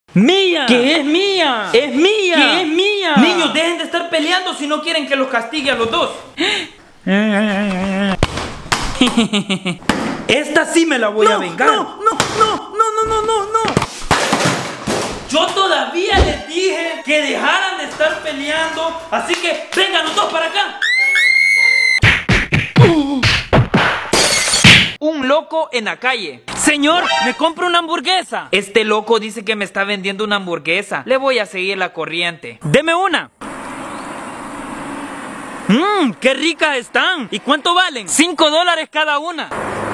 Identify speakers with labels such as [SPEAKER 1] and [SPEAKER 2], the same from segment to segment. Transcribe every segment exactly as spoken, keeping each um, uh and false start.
[SPEAKER 1] ¡Mía!
[SPEAKER 2] ¿Qué es mía?
[SPEAKER 1] ¡Es mía!
[SPEAKER 2] ¿Qué es mía?
[SPEAKER 1] Niños, dejen de estar peleando si no quieren que los castigue a los dos. Esta sí me la voy
[SPEAKER 2] no,
[SPEAKER 1] a vengar.
[SPEAKER 2] No, no, no, no, no, no, no, no.
[SPEAKER 1] Yo todavía les dije que dejaran de estar peleando, así que vengan los dos para acá. Un loco en la calle. Señor, ¿me compro una hamburguesa? Este loco dice que me está vendiendo una hamburguesa. Le voy a seguir la corriente. Deme una. Mmm, qué ricas están. ¿Y cuánto valen? Cinco dólares cada una.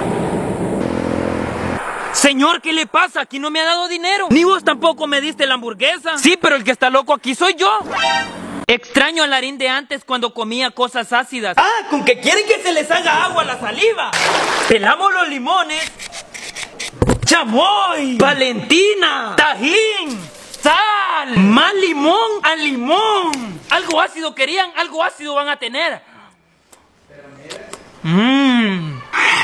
[SPEAKER 1] Señor, ¿qué le pasa? Aquí no me ha dado dinero. Ni vos tampoco me diste la hamburguesa. Sí, pero el que está loco aquí soy yo. Extraño al Larín de antes cuando comía cosas ácidas. Ah, con que quieren que se les haga agua la saliva. Pelamos los limones. ¡Chamoy! ¡Valentina! ¡Tajín! ¡Sal! ¡Más limón a limón! Algo ácido querían, algo ácido van a tener. Mmm.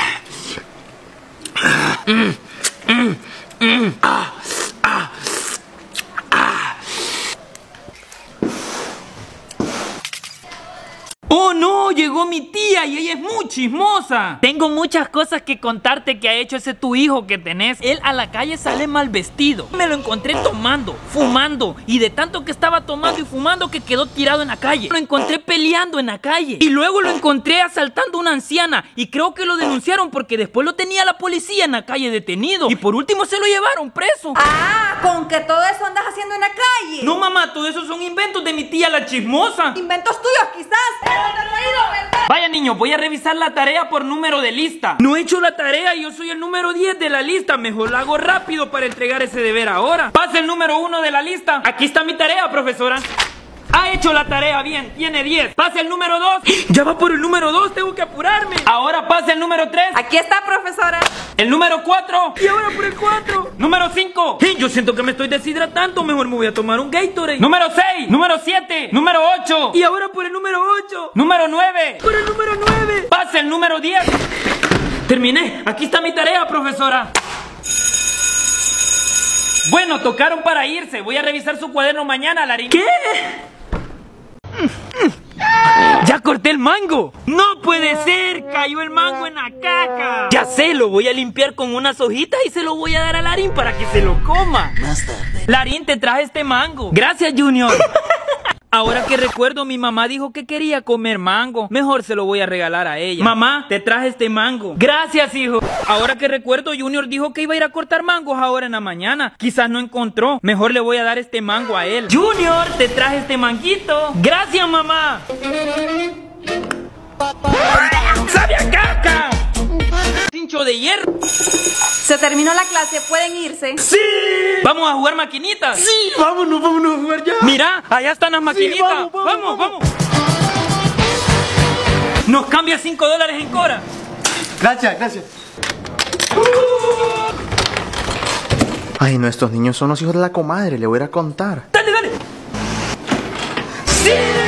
[SPEAKER 1] Mmm. Mm, mm, ah, ah, ah. ¡Oh no! Llegó mi tía y ella es muy chismosa. Tengo muchas cosas que contarte que ha hecho ese tu hijo que tenés. Él a la calle sale mal vestido. Me lo encontré tomando, fumando, y de tanto que estaba tomando y fumando que quedó tirado en la calle. Lo encontré peleando en la calle y luego lo encontré asaltando a una anciana y creo que lo denunciaron porque después lo tenía la policía en la calle detenido y por último se lo llevaron preso.
[SPEAKER 3] Ah, con que todo eso andas haciendo en la calle.
[SPEAKER 1] No, mamá, todo eso son inventos de mi tía la chismosa.
[SPEAKER 3] Inventos tuyos quizás.
[SPEAKER 1] Vaya niño, voy a revisar la tarea por número de lista. No he hecho la tarea y yo soy el número diez de la lista. Mejor la hago rápido para entregar ese deber ahora. Pase el número uno de la lista. Aquí está mi tarea, profesora. Ha hecho la tarea bien, tiene diez. Pase el número dos. Ya va por el número dos, tengo que apurarme. Ahora pase el número tres.
[SPEAKER 3] Aquí está, profesora.
[SPEAKER 1] El número cuatro. Y ahora por el cuatro. Número cinco. Yo siento que me estoy deshidratando. Mejor me voy a tomar un Gatorade. Número seis. Número siete. Número ocho. Y ahora por el número ocho. Número nueve. Por el número nueve. Pase el número diez. Terminé. Aquí está mi tarea, profesora. Bueno, tocaron para irse. Voy a revisar su cuaderno mañana, Larín. ¿Qué? ¡Ya corté el mango! ¡No puede ser! ¡Cayó el mango en la caca! Ya sé, lo voy a limpiar con unas hojitas y se lo voy a dar a Larín para que se lo coma. Más tarde. Larín, te traje este mango. Gracias, Junior. Ahora que recuerdo, mi mamá dijo que quería comer mango. Mejor se lo voy a regalar a ella. Mamá, te traje este mango. Gracias, hijo. Ahora que recuerdo, Junior dijo que iba a ir a cortar mangos ahora en la mañana. Quizás no encontró. Mejor le voy a dar este mango a él. Junior, te traje este manguito. Gracias, mamá. ¡Sabe a caca! Cincho de hierro.
[SPEAKER 3] Se terminó la clase, ¿pueden irse?
[SPEAKER 1] ¡Sí! ¿Vamos a jugar maquinitas?
[SPEAKER 2] Sí, vámonos, vámonos a jugar ya.
[SPEAKER 1] Mira, allá están las maquinitas.
[SPEAKER 2] Sí, vamos, vamos,
[SPEAKER 1] vamos, vamos, vamos. Nos cambia cinco dólares en Cora.
[SPEAKER 2] Gracias, gracias.
[SPEAKER 4] Ay, no, estos niños son los hijos de la comadre, le voy a ir a contar.
[SPEAKER 1] Dale, dale. ¡Sí!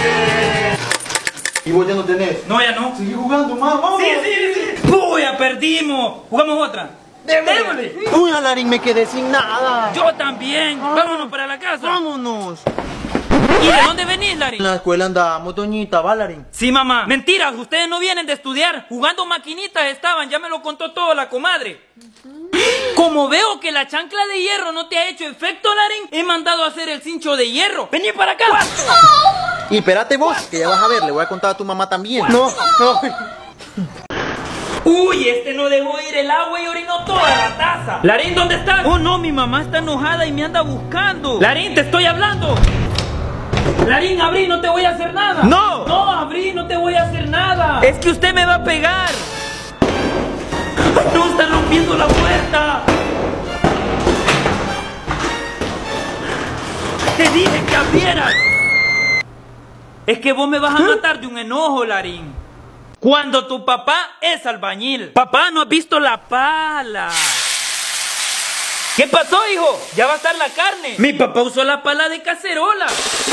[SPEAKER 2] ¿Y vos ya no tenés?
[SPEAKER 1] No, ya no.
[SPEAKER 2] Sigue jugando, más, vamos.
[SPEAKER 1] Sí, sí, sí. Uy, ya perdimos. Jugamos otra. Démosle.
[SPEAKER 4] Uy, Alarín, me quedé sin nada.
[SPEAKER 1] Yo también. Ah. Vámonos para la casa.
[SPEAKER 4] Vámonos.
[SPEAKER 1] ¿Y de dónde venís, Larín?
[SPEAKER 4] En la escuela andábamos, doñita, ¿va, Larín?
[SPEAKER 1] Sí, mamá. Mentiras, ustedes no vienen de estudiar. Jugando maquinitas estaban, ya me lo contó todo la comadre. Como veo que la chancla de hierro no te ha hecho efecto, Larín, he mandado a hacer el cincho de hierro. Vení para acá.
[SPEAKER 4] Y espérate vos, que ya vas a ver, le voy a contar a tu mamá también. No, no.
[SPEAKER 1] Uy, este no dejó ir el agua y orinó toda la taza. Larín, ¿dónde estás? Oh no, mi mamá está enojada y me anda buscando. Larín, te estoy hablando. Larín, abrí, no te voy a hacer nada. No. No, abrí, no te voy a hacer nada. Es que usted me va a pegar. No, está rompiendo la puerta. Te dije que abrieras. Es que vos me vas a matar de un enojo, Larín. Cuando tu papá es albañil. Papá, ¿no has visto la pala? ¿Qué pasó, hijo? Ya va a estar la carne. Mi papá usó la pala de cacerola.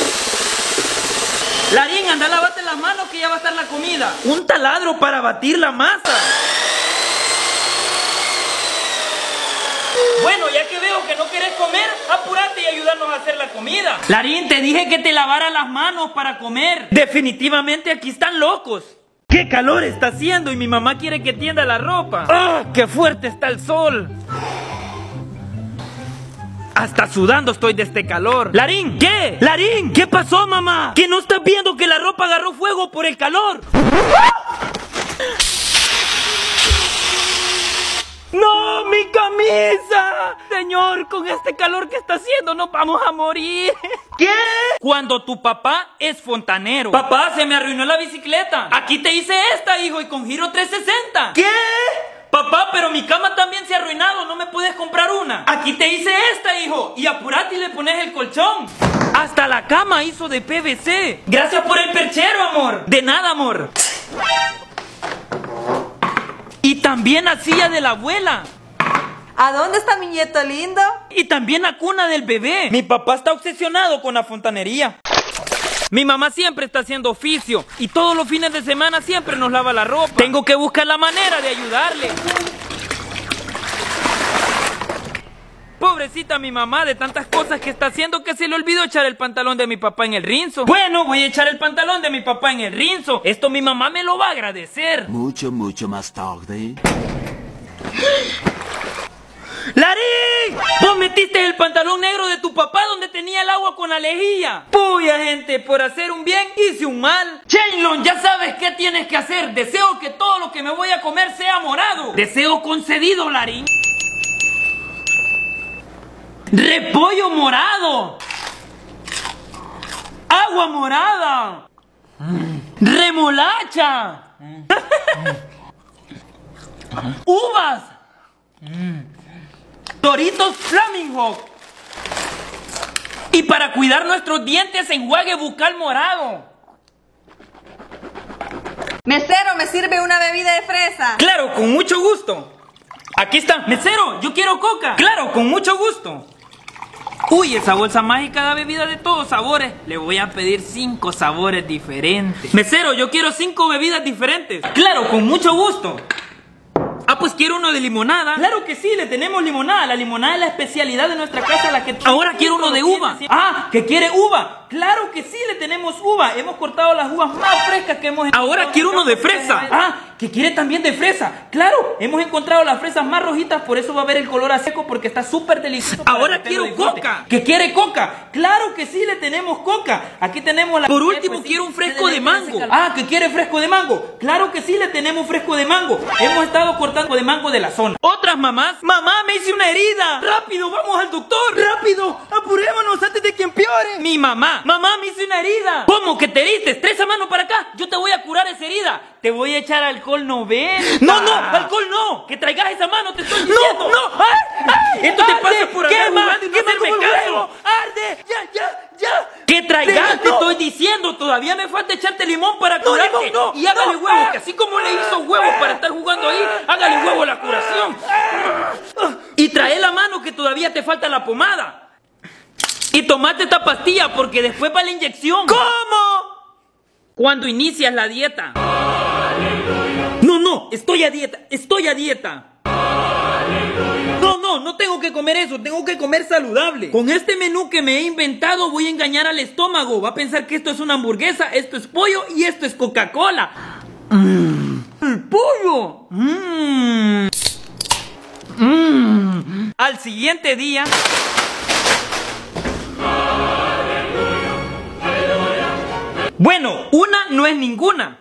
[SPEAKER 1] Larín, anda, lávate las manos que ya va a estar la comida. Un taladro para batir la masa. Bueno, ya que veo que no querés comer, apúrate y ayúdanos a hacer la comida. Larín, te dije que te lavara las manos para comer. Definitivamente aquí están locos. ¡Qué calor está haciendo! Y mi mamá quiere que tienda la ropa. ¡Ah! ¡Qué fuerte está el sol! Hasta sudando estoy de este calor. ¡Larín! ¿Qué? ¡Larín! ¿Qué pasó, mamá? ¿Que no estás viendo que la ropa agarró fuego por el calor? ¡No, mi camisa! Señor, con este calor que está haciendo nos vamos a morir. ¿Qué? Cuando tu papá es fontanero. Papá, se me arruinó la bicicleta. Aquí te hice esta, hijo, y con giro trescientos sesenta. ¿Qué? Papá, pero mi cama también se ha arruinado, ¿no me puedes comprar una? Aquí te hice esta, hijo, y apurate y le pones el colchón. Hasta la cama hizo de P V C. Gracias por el perchero, amor. De nada, amor. Y también la silla de la abuela.
[SPEAKER 3] ¿A dónde está mi nieto lindo?
[SPEAKER 1] Y también la cuna del bebé. Mi papá está obsesionado con la fontanería. Mi mamá siempre está haciendo oficio y todos los fines de semana siempre nos lava la ropa. Tengo que buscar la manera de ayudarle. Pobrecita mi mamá de tantas cosas que está haciendo que se le olvidó echar el pantalón de mi papá en el rinzo. Bueno, voy a echar el pantalón de mi papá en el rinzo. Esto mi mamá me lo va a agradecer.
[SPEAKER 5] Mucho, mucho más tarde.
[SPEAKER 1] ¡Larín! ¡Vos metiste el pantalón negro de tu papá donde tenía el agua con la lejía! ¡Puya, gente! Por hacer un bien hice un mal. Shenlong, ya sabes qué tienes que hacer. Deseo que todo lo que me voy a comer sea morado. Deseo concedido, Larín. ¡Repollo morado! ¡Agua morada! ¡Remolacha! ¡Uvas! Doritos Flaming Hawk. Y para cuidar nuestros dientes, enjuague bucal morado.
[SPEAKER 3] Mesero, ¿me sirve una bebida de fresa?
[SPEAKER 1] Claro, con mucho gusto. Aquí está. Mesero, yo quiero coca. Claro, con mucho gusto. Uy, esa bolsa mágica da bebida de todos sabores. Le voy a pedir cinco sabores diferentes. Mesero, yo quiero cinco bebidas diferentes. Claro, con mucho gusto. Ah, pues quiero uno de limonada. Claro que sí, le tenemos limonada. La limonada es la especialidad de nuestra casa, la que... Ahora quiero uno de uva. Ah, ¿que quiere uva? Claro que sí, le tenemos uva. Hemos cortado las uvas más frescas que hemos... Ahora quiero uno de fresa. Ah, ¿que quiere también de fresa? Claro, hemos encontrado las fresas más rojitas, por eso va a ver el color a seco, porque está súper delicioso. Ahora quiero coca. ¿Que quiere coca? Claro que sí, le tenemos coca. Aquí tenemos la... Por último, quiero un fresco de mango. Ah, ¿que quiere fresco de mango? Claro que sí, le tenemos fresco de mango. Hemos estado cortando de mango de la zona. Otras mamás. Mamá, me hice una herida. Rápido, vamos al doctor. Rápido, apurémonos antes de que empeore. Mi mamá. Mamá, me hice una herida. ¿Cómo que te heriste? Trae esa mano para acá. Yo te voy a curar esa herida. Te voy a echar alcohol noventa. No, no, alcohol no. Que traigas esa mano, te estoy diciendo. No, no. Ay, ay, esto te pasa por andar jugando y no hacerme caso. Arde, ya, ya, ya. Que traigas, te estoy diciendo. Todavía me falta echarte limón para curarte. No, no, y hágale huevos, que así como le hizo huevos para estar jugando ahí, hágale huevo la curación. Y trae la mano que todavía te falta la pomada. Y tomate esta pastilla porque después va la inyección. ¿Cómo? Cuando inicias la dieta. No, no, estoy a dieta, estoy a dieta. No, no, no tengo que comer eso, tengo que comer saludable. Con este menú que me he inventado voy a engañar al estómago. Va a pensar que esto es una hamburguesa, esto es pollo y esto es Coca-Cola. Mm. ¡El pollo! Mm. Mm. Al siguiente día... Bueno, una no es ninguna.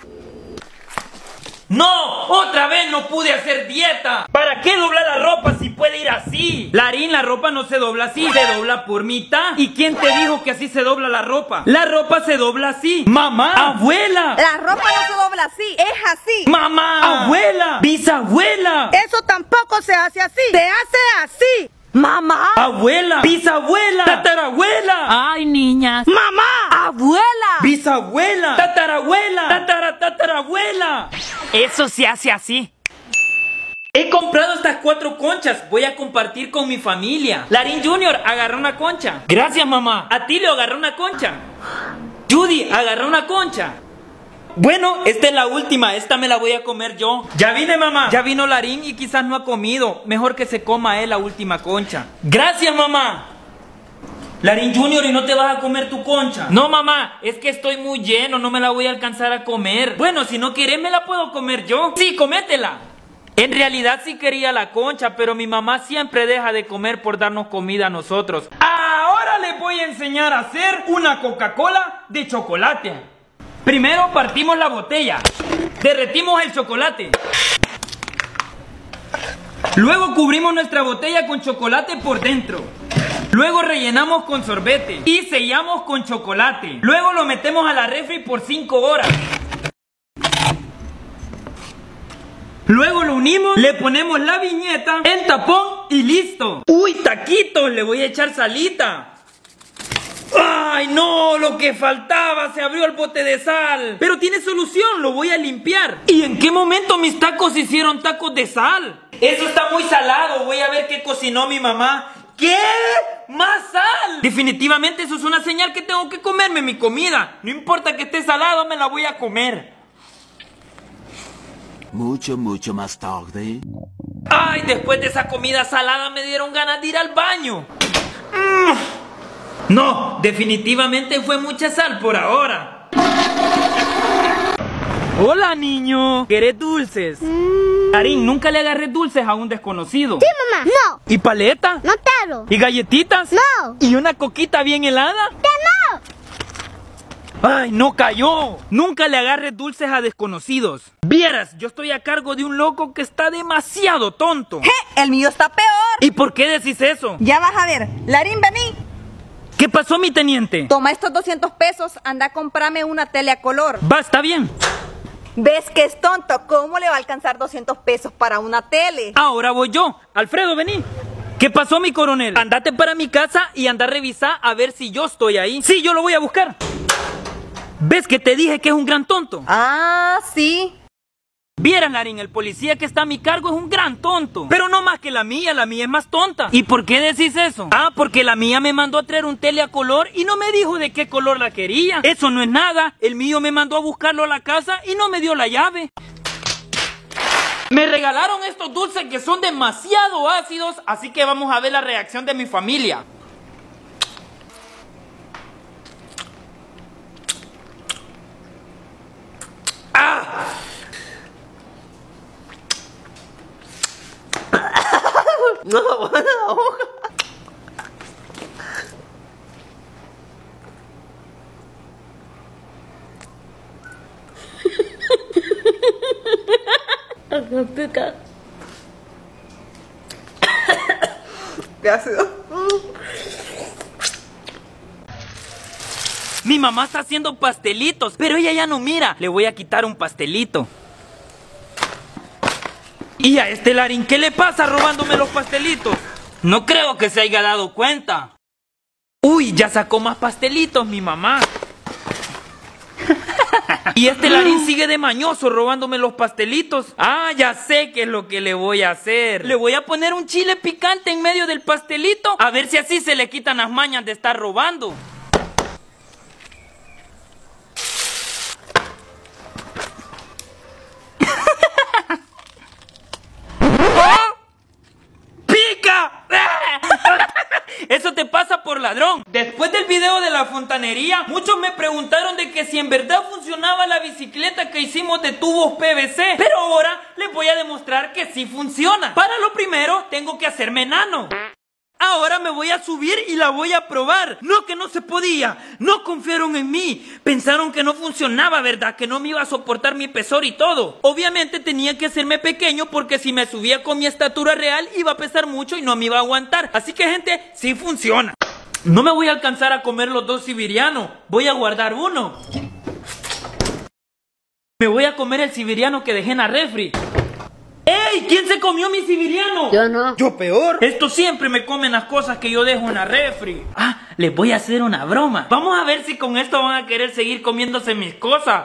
[SPEAKER 1] ¡No! ¡Otra vez no pude hacer dieta! ¿Para qué doblar la ropa si puede ir así? Larín, la ropa no se dobla así, se dobla por mitad. ¿Y quién te dijo que así se dobla la ropa? La ropa se dobla así. ¡Mamá! ¡Abuela!
[SPEAKER 3] La ropa no se dobla así, es así.
[SPEAKER 1] ¡Mamá! ¡Abuela! ¡Bisabuela!
[SPEAKER 3] Eso tampoco se hace así, se hace así. ¡Mamá!
[SPEAKER 1] ¡Abuela! ¡Bisabuela! ¡Tatarabuela!
[SPEAKER 6] ¡Ay, niñas!
[SPEAKER 3] ¡Mamá! ¡Abuela!
[SPEAKER 1] ¡Bisabuela! ¡Tatarabuela! ¡Tatara, tatarabuela!
[SPEAKER 6] Eso se hace así.
[SPEAKER 1] He comprado estas cuatro conchas. Voy a compartir con mi familia. Larín Junior, agarra una concha. Gracias, mamá. Atilio, agarra una concha. Judy, agarra una concha. Bueno, esta es la última, esta me la voy a comer yo. Ya vine, mamá. Ya vino Larín y quizás no ha comido. Mejor que se coma él la última concha. Gracias, mamá. Larín Junior, ¿y no te vas a comer tu concha? No, mamá, es que estoy muy lleno, no me la voy a alcanzar a comer. Bueno, si no quieres me la puedo comer yo. Sí, cométela. En realidad sí quería la concha, pero mi mamá siempre deja de comer por darnos comida a nosotros. Ahora les voy a enseñar a hacer una Coca-Cola de chocolate. Primero partimos la botella, derretimos el chocolate. Luego cubrimos nuestra botella con chocolate por dentro. Luego rellenamos con sorbete y sellamos con chocolate. Luego lo metemos a la refri por cinco horas. Luego lo unimos, le ponemos la viñeta, el tapón y listo. ¡Uy, taquitos! Le voy a echar salita. ¡Ay, no! Lo que faltaba, se abrió el bote de sal. Pero tiene solución, lo voy a limpiar. ¿Y en qué momento mis tacos hicieron tacos de sal? Eso está muy salado, voy a ver qué cocinó mi mamá. ¿Qué? ¿Más sal? Definitivamente eso es una señal que tengo que comerme mi comida. No importa que esté salado, me la voy a comer.
[SPEAKER 5] Mucho, mucho más tarde.
[SPEAKER 1] Ay, después de esa comida salada me dieron ganas de ir al baño. Mm. No, definitivamente fue mucha sal por ahora. Hola, niño. ¿Querés dulces? Mm. Larín, nunca le agarré dulces a un desconocido.
[SPEAKER 7] Sí, mamá. No.
[SPEAKER 1] ¿Y paleta?
[SPEAKER 7] No quiero.
[SPEAKER 1] ¿Y galletitas?
[SPEAKER 7] No.
[SPEAKER 1] ¿Y una coquita bien helada?
[SPEAKER 7] Que no.
[SPEAKER 1] ¡Ay, no cayó! Nunca le agarres dulces a desconocidos. Vieras, yo estoy a cargo de un loco que está demasiado tonto.
[SPEAKER 3] ¡Je! El mío está peor.
[SPEAKER 1] ¿Y por qué decís eso?
[SPEAKER 3] Ya vas a ver. Larín, vení.
[SPEAKER 1] ¿Qué pasó, mi teniente?
[SPEAKER 3] Toma estos doscientos pesos, anda a comprarme una tele a color.
[SPEAKER 1] Va, está bien.
[SPEAKER 3] ¿Ves que es tonto? ¿Cómo le va a alcanzar doscientos pesos para una tele?
[SPEAKER 1] Ahora voy yo. Alfredo, vení. ¿Qué pasó, mi coronel? Andate para mi casa y anda a revisar a ver si yo estoy ahí. Sí, yo lo voy a buscar. ¿Ves que te dije que es un gran tonto?
[SPEAKER 3] Ah, sí.
[SPEAKER 1] Vieras, Larín, el policía que está a mi cargo es un gran tonto. Pero no más que la mía, la mía es más tonta. ¿Y por qué decís eso? Ah, porque la mía me mandó a traer un tele a color y no me dijo de qué color la quería. Eso no es nada, el mío me mandó a buscarlo a la casa y no me dio la llave. Me regalaron estos dulces que son demasiado ácidos, así que vamos a ver la reacción de mi familia. ¡Ah!
[SPEAKER 4] No, buena hoja.
[SPEAKER 3] ¿Qué ácido?
[SPEAKER 1] Mi mamá está haciendo pastelitos, pero ella ya no mira. Le voy a quitar un pastelito. ¿Y a este Larín qué le pasa robándome los pastelitos? No creo que se haya dado cuenta. Uy, ya sacó más pastelitos mi mamá. Y este Larín sigue de mañoso robándome los pastelitos. Ah, ya sé qué es lo que le voy a hacer. Le voy a poner un chile picante en medio del pastelito, a ver si así se le quitan las mañas de estar robando. Eso te pasa por ladrón. Después del video de la fontanería, muchos me preguntaron de que si en verdad funcionaba la bicicleta que hicimos de tubos P V C. Pero ahora les voy a demostrar que sí funciona. Para lo primero, tengo que hacerme enano. Ahora me voy a subir y la voy a probar. No, que no se podía. No confiaron en mí. Pensaron que no funcionaba, ¿verdad? Que no me iba a soportar mi pesor y todo. Obviamente tenía que hacerme pequeño porque si me subía con mi estatura real iba a pesar mucho y no me iba a aguantar. Así que, gente, sí funciona. No me voy a alcanzar a comer los dos siberianos. Voy a guardar uno. Me voy a comer el siberiano que dejé en la refri. ¡Ey! ¿Quién se comió mi siberiano?
[SPEAKER 7] Yo no.
[SPEAKER 1] Yo peor. Estos siempre me comen las cosas que yo dejo en la refri. Ah, les voy a hacer una broma. Vamos a ver si con esto van a querer seguir comiéndose mis cosas.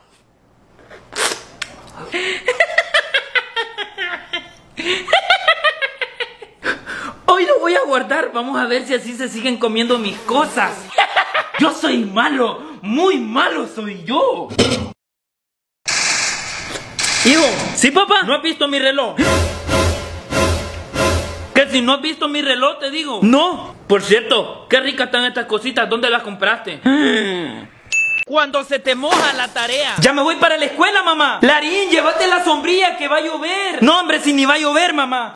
[SPEAKER 1] Hoy lo voy a guardar. Vamos a ver si así se siguen comiendo mis cosas. Yo soy malo. Muy malo soy yo. Hijo, ¿sí, papá? ¿No has visto mi reloj? Que si no has visto mi reloj, te digo. No. Por cierto, qué ricas están estas cositas. ¿Dónde las compraste? Cuando se te moja la tarea. Ya me voy para la escuela, mamá. Larín, llévate la sombrilla que va a llover. No, hombre, si ni va a llover, mamá.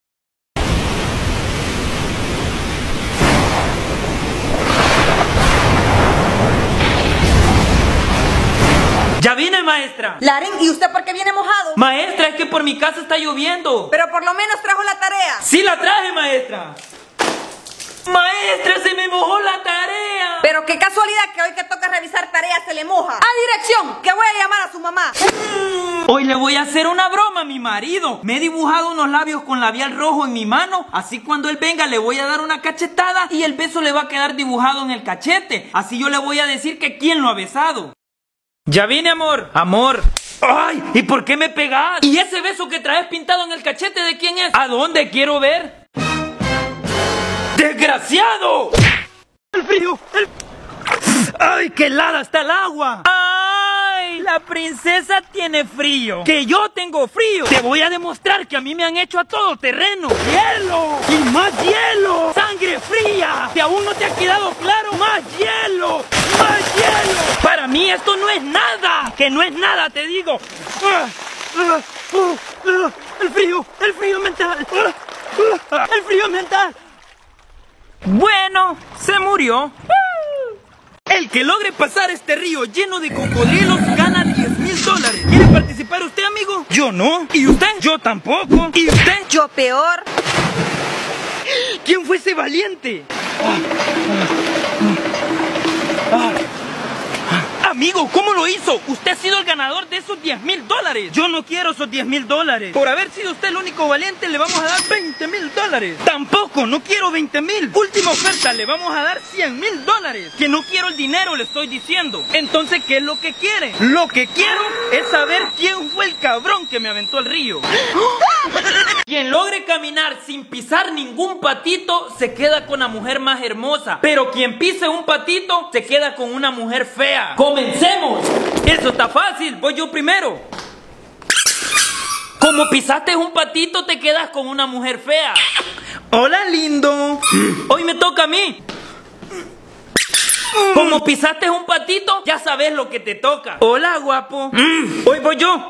[SPEAKER 1] Ya vine, maestra.
[SPEAKER 3] Larín, ¿y usted por qué viene mojado?
[SPEAKER 1] Maestra, es que por mi casa está lloviendo.
[SPEAKER 3] Pero por lo menos trajo la tarea.
[SPEAKER 1] Sí la traje, maestra. Maestra, se me mojó la tarea.
[SPEAKER 3] Pero qué casualidad que hoy que toca revisar tareas se le moja. A dirección, que voy a llamar a su mamá.
[SPEAKER 1] Hoy le voy a hacer una broma a mi marido. Me he dibujado unos labios con labial rojo en mi mano. Así cuando él venga le voy a dar una cachetada y el beso le va a quedar dibujado en el cachete. Así yo le voy a decir que quién lo ha besado. Ya vine, amor. Amor. Ay, ¿y por qué me pegas? ¿Y ese beso que traes pintado en el cachete de quién es? ¿A dónde quiero ver? ¡Desgraciado! ¡El frío! El... ¡Ay, qué helada está el agua! ¡Ay! La princesa tiene frío. ¡Que yo tengo frío! Te voy a demostrar que a mí me han hecho a todo terreno. ¡Hielo! ¡Y más hielo! ¡Sangre fría! ¿Que aún no te ha quedado claro? ¡Más hielo! ¡Más hielo! Para mí esto no es nada. Que no es nada, te digo. ¡Ah! ¡Ah! ¡Ah! ¡Ah! ¡El frío! ¡El frío mental! ¡Ah! ¡Ah! ¡El frío mental! Bueno, se murió. El que logre pasar este río lleno de cocodrilos gana diez mil dólares. ¿Quiere participar usted, amigo? Yo no. ¿Y usted? Yo tampoco. ¿Y usted?
[SPEAKER 3] Yo peor.
[SPEAKER 1] ¿Quién fue ese valiente? Ah. Amigo, ¿cómo lo hizo? Usted ha sido el ganador de esos diez mil dólares. Yo no quiero esos diez mil dólares. Por haber sido usted el único valiente, le vamos a dar veinte mil dólares. Tampoco, no quiero veinte mil. Última oferta, le vamos a dar cien mil dólares. Que no quiero el dinero, le estoy diciendo. Entonces, ¿qué es lo que quiere? Lo que quiero es saber quién fue el cabrón que me aventó al río. Quien logre caminar sin pisar ningún patito, se queda con la mujer más hermosa. Pero quien pise un patito, se queda con una mujer fea. ¡Comencemos! Eso está fácil, voy yo primero. Como pisaste un patito, te quedas con una mujer fea. Hola, lindo. Hoy me toca a mí. Como pisaste un patito, ya sabes lo que te toca. Hola, guapo. Hoy voy yo.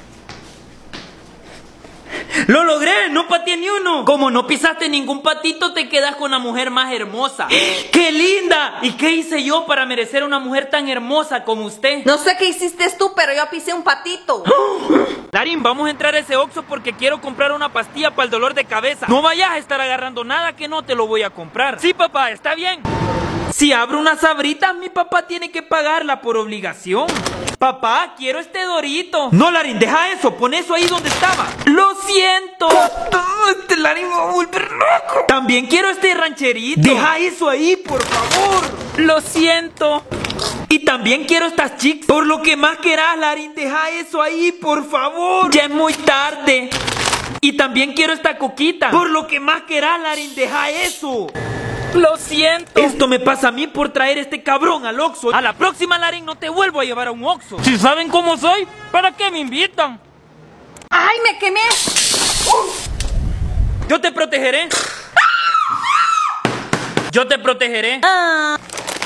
[SPEAKER 1] ¡Lo logré! ¡No pateé ni uno! Como no pisaste ningún patito, te quedas con la mujer más hermosa. ¡Qué linda! ¿Y qué hice yo para merecer una mujer tan hermosa como usted?
[SPEAKER 3] No sé qué hiciste tú, pero yo pisé un patito.
[SPEAKER 1] Larín, vamos a entrar a ese Oxxo porque quiero comprar una pastilla para el dolor de cabeza. No vayas a estar agarrando nada que no te lo voy a comprar. Sí, papá, está bien. Si abro unas sabritas, mi papá tiene que pagarla por obligación. Papá, quiero este dorito. No, Larín, deja eso, pon eso ahí donde estaba. Lo siento. Oh, este Larín me va a volver loco. También quiero este rancherito. Deja eso ahí, por favor. Lo siento. Y también quiero estas chicks. Por lo que más quieras, Larín, deja eso ahí, por favor. Ya es muy tarde. Y también quiero esta coquita. Por lo que más quieras, Larín, deja eso. Lo siento. Esto me pasa a mí por traer este cabrón al Oxxo. A la próxima, Larín, no te vuelvo a llevar a un Oxxo. Si saben cómo soy, ¿para qué me invitan?
[SPEAKER 3] ¡Ay, me quemé!
[SPEAKER 1] Yo te protegeré. Yo te protegeré.
[SPEAKER 3] Ah.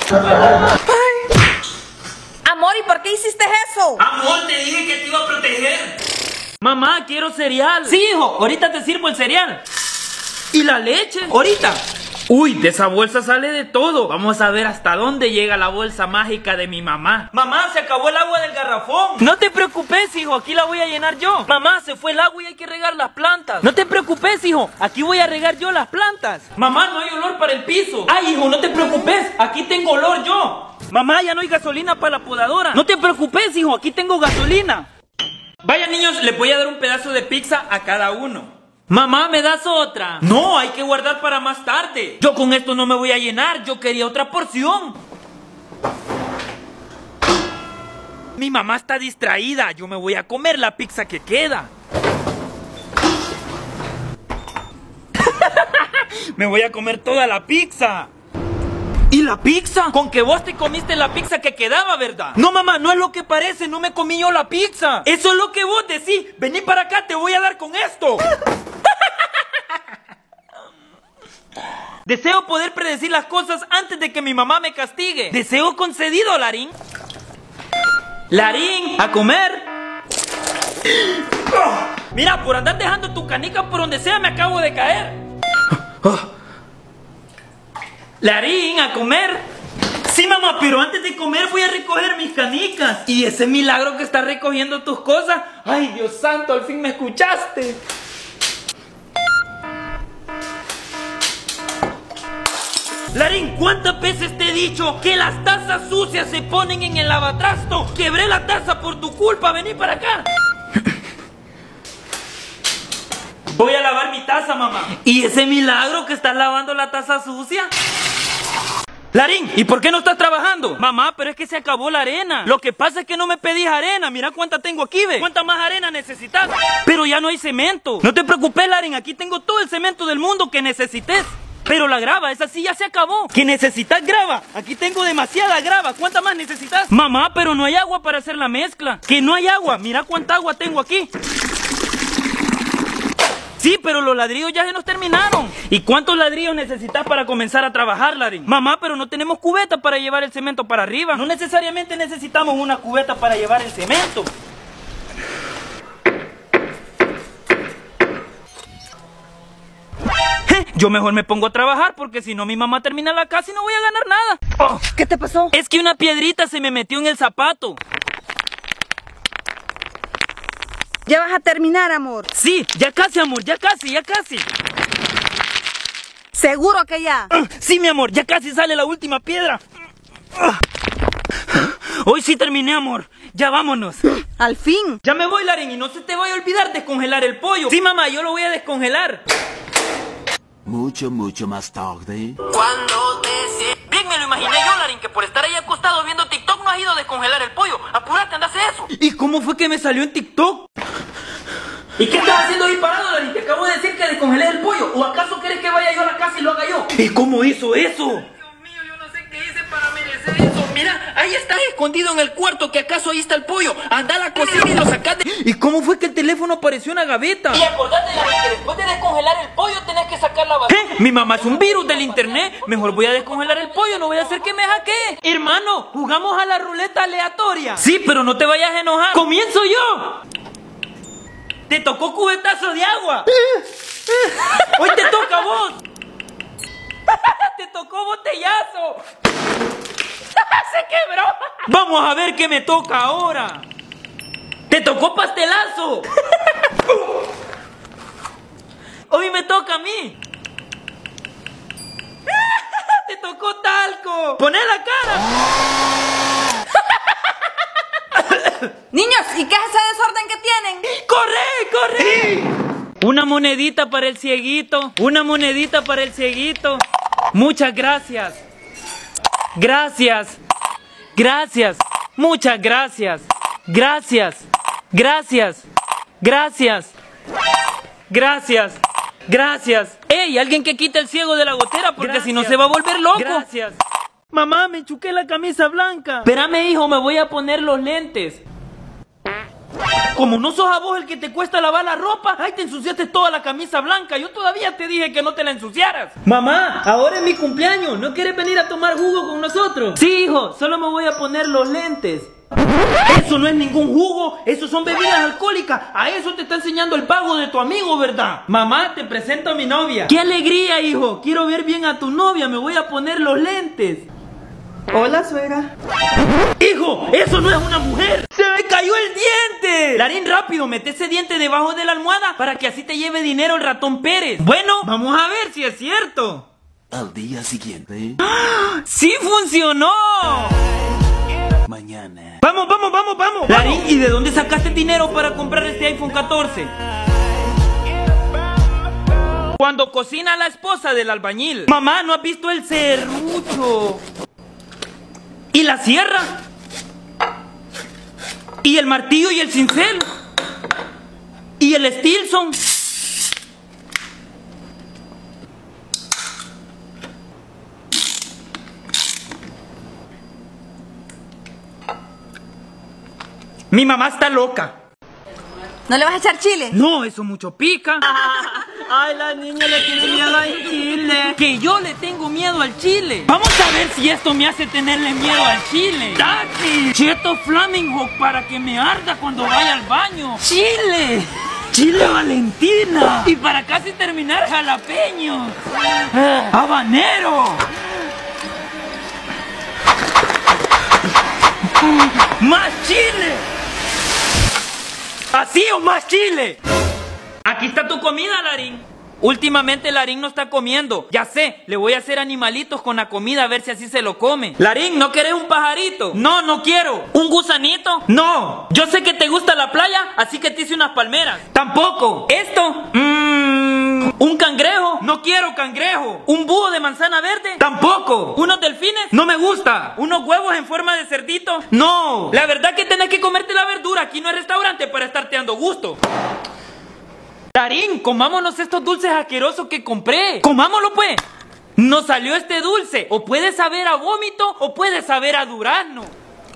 [SPEAKER 3] Amor, ¿y por qué hiciste eso?
[SPEAKER 1] Amor, te dije que te iba a proteger. Mamá, quiero cereal. Sí, hijo, ahorita te sirvo el cereal. ¿Y la leche? Ahorita. Uy, de esa bolsa sale de todo. Vamos a ver hasta dónde llega la bolsa mágica de mi mamá. Mamá, se acabó el agua del garrafón. No te preocupes, hijo, aquí la voy a llenar yo. Mamá, se fue el agua y hay que regar las plantas. No te preocupes, hijo, aquí voy a regar yo las plantas. Mamá, no hay olor para el piso. Ay, hijo, no te preocupes, aquí tengo olor yo. Mamá, ya no hay gasolina para la podadora. No te preocupes, hijo, aquí tengo gasolina. Vaya, niños, les voy a dar un pedazo de pizza a cada uno. Mamá, ¿me das otra? No, hay que guardar para más tarde. Yo con esto no me voy a llenar, yo quería otra porción. Mi mamá está distraída, yo me voy a comer la pizza que queda. Me voy a comer toda la pizza. ¿Y la pizza? Con que vos te comiste la pizza que quedaba, ¿verdad? No, mamá, no es lo que parece, no me comí yo la pizza. Eso es lo que vos decís. Vení para acá, te voy a dar con esto. Deseo poder predecir las cosas antes de que mi mamá me castigue. Deseo concedido, Larín. Larín, a comer. Oh, mira, por andar dejando tu canica por donde sea me acabo de caer. Oh. Larín, a comer. Sí, mamá, pero antes de comer voy a recoger mis canicas. Y ese milagro que estás recogiendo tus cosas. Ay, Dios santo, al fin me escuchaste. Larín, ¿cuántas veces te he dicho que las tazas sucias se ponen en el lavatrasto? Quebré la taza por tu culpa, vení para acá. Voy a lavar mi taza, mamá. ¿Y ese milagro que estás lavando la taza sucia? Larín, ¿y por qué no estás trabajando? Mamá, pero es que se acabó la arena. Lo que pasa es que no me pedís arena. Mira cuánta tengo aquí, ve. ¿Cuánta más arena necesitas? Pero ya no hay cemento. No te preocupes, Larín, aquí tengo todo el cemento del mundo que necesites. Pero la grava, esa sí ya se acabó. ¿Que necesitas grava? Aquí tengo demasiada grava. ¿Cuánta más necesitas? Mamá, pero no hay agua para hacer la mezcla. Que no hay agua. Mira cuánta agua tengo aquí. Sí, pero los ladrillos ya se nos terminaron. ¿Y cuántos ladrillos necesitas para comenzar a trabajar, Larín? Mamá, pero no tenemos cubeta para llevar el cemento para arriba. No necesariamente necesitamos una cubeta para llevar el cemento. Yo mejor me pongo a trabajar porque si no mi mamá termina la casa y no voy a ganar nada. Oh,
[SPEAKER 3] ¿qué te pasó?
[SPEAKER 1] es que una piedrita se me metió en el zapato.
[SPEAKER 3] Ya vas a terminar, amor.
[SPEAKER 1] Sí, ya casi, amor, ya casi, ya casi.
[SPEAKER 3] ¿Seguro que ya?
[SPEAKER 1] Uh, sí, mi amor, ya casi sale la última piedra. Uh. Hoy sí terminé, amor. Ya vámonos.
[SPEAKER 3] Al fin.
[SPEAKER 1] Ya me voy, Larín, y no se te vaya a olvidar descongelar el pollo. Sí, mamá, yo lo voy a descongelar.
[SPEAKER 5] Mucho, mucho más tarde.
[SPEAKER 1] Cuando te... Bien me lo imaginé yo, Larín, que por estar ahí acostado viendo TikTok no has ido a descongelar el pollo. Apúrate, anda a hacer eso. ¿Y cómo fue que me salió en TikTok? ¿Y qué estás haciendo ahí parado, Larín? Te acabo de decir que descongelé el pollo. ¿O acaso quieres que vaya yo a la casa y lo haga yo? ¿Y cómo hizo eso? Dios mío, yo no sé qué hice para merecer eso. Mira, ahí está escondido en el cuarto, que acaso ahí está el pollo. Anda a la cocina y lo sacaste. ¿Y cómo fue que el teléfono apareció en la gaveta? Y acordate, Larín, que después de descongelar el pollo tenés que sacar la basura. ¿Eh? Mi mamá es un virus del internet. Mejor voy a descongelar el pollo, no voy a hacer que me hackee. Hermano, jugamos a la ruleta aleatoria. Sí, pero no te vayas a enojar. ¡Comienzo yo! Te tocó cubetazo de agua. Hoy te toca a vos. Te tocó botellazo. Se quebró. Vamos a ver qué me toca ahora. Te tocó pastelazo. Hoy me toca a mí. Te tocó talco. Poné la cara.
[SPEAKER 3] Niños, ¿y qué es ese desorden que tienen?
[SPEAKER 1] ¡Corre, corre! Una monedita para el cieguito. Una monedita para el cieguito. Muchas gracias. Gracias. Gracias. Muchas gracias. Gracias. Gracias. Gracias. Gracias. Gracias. ¡Ey! Alguien que quite el ciego de la gotera porque si no se va a volver loco. Gracias. Mamá, me enchuqué la camisa blanca. Espérame, hijo, me voy a poner los lentes. Como no sos a vos el que te cuesta lavar la ropa, ay, te ensuciaste toda la camisa blanca. Yo todavía te dije que no te la ensuciaras. Mamá, ahora es mi cumpleaños. ¿No quieres venir a tomar jugo con nosotros? Sí, hijo, solo me voy a poner los lentes. Eso no es ningún jugo, eso son bebidas alcohólicas. A eso te está enseñando el pago de tu amigo, ¿verdad? Mamá, te presento a mi novia. ¡Qué alegría, hijo! Quiero ver bien a tu novia, me voy a poner los lentes.
[SPEAKER 3] Hola, suegra.
[SPEAKER 1] ¡Hijo! ¡Eso no es una mujer! ¡Se me cayó el diente! Larín, rápido, mete ese diente debajo de la almohada para que así te lleve dinero el ratón Pérez. Bueno, vamos a ver si es cierto.
[SPEAKER 5] Al día siguiente.
[SPEAKER 1] ¡Ah! ¡Sí funcionó!
[SPEAKER 5] Mañana.
[SPEAKER 1] ¡Vamos, vamos, vamos, vamos! Larín, ¿y de dónde sacaste dinero para comprar este iPhone catorce? Cuando cocina la esposa del albañil. Mamá, ¿no has visto el serrucho? ¿Y la sierra? ¿Y el martillo y el cincel? ¿Y el Stilson? Mi mamá está loca.
[SPEAKER 3] ¿No le vas a echar chile?
[SPEAKER 1] No, eso mucho pica. Ay, la niña le tiene miedo al chile. Que yo le tengo miedo al chile. Vamos a ver si esto me hace tenerle miedo al chile. ¡Taki! Cheto Flamingo para que me arda cuando vaya al baño. ¡Chile! ¡Chile Valentina! Y para casi terminar, jalapeño. ¡Habanero! ¡Más chile! ¿Así o más chile? Aquí está tu comida, Larín. Últimamente Larín no está comiendo. Ya sé, le voy a hacer animalitos con la comida a ver si así se lo come. Larín, ¿no querés un pajarito? No, no quiero. ¿Un gusanito? No. Yo sé que te gusta la playa, así que te hice unas palmeras. Tampoco. ¿Esto? Mmm... ¿Un cangrejo? No quiero cangrejo. ¿Un búho de manzana verde? Tampoco. ¿Unos delfines? No me gusta. ¿Unos huevos en forma de cerdito? No. La verdad que tenés que comerte la verdura. Aquí no hay restaurante para estarte dando gusto. Larín, comámonos estos dulces asquerosos que compré. Comámoslo pues. Nos salió este dulce. O puede saber a vómito o puede saber a durazno.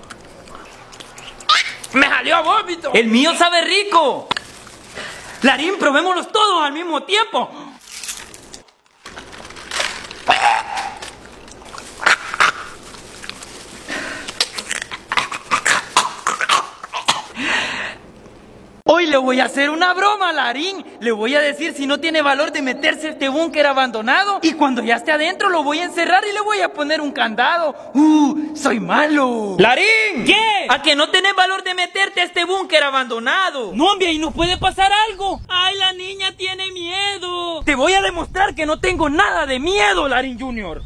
[SPEAKER 1] Me salió a vómito. El mío sabe rico. Larín, probémoslos todos al mismo tiempo. Hoy le voy a hacer una broma a Larín. Le voy a decir si no tiene valor de meterse a este búnker abandonado. Y cuando ya esté adentro lo voy a encerrar y le voy a poner un candado. ¡Uh! ¡Soy malo! ¡Larín! ¿Qué? ¿A que no tenés valor de meterte a este búnker abandonado? No, hombre, ahí nos puede pasar algo. ¡Ay, la niña tiene miedo! Te voy a demostrar que no tengo nada de miedo, Larín Junior.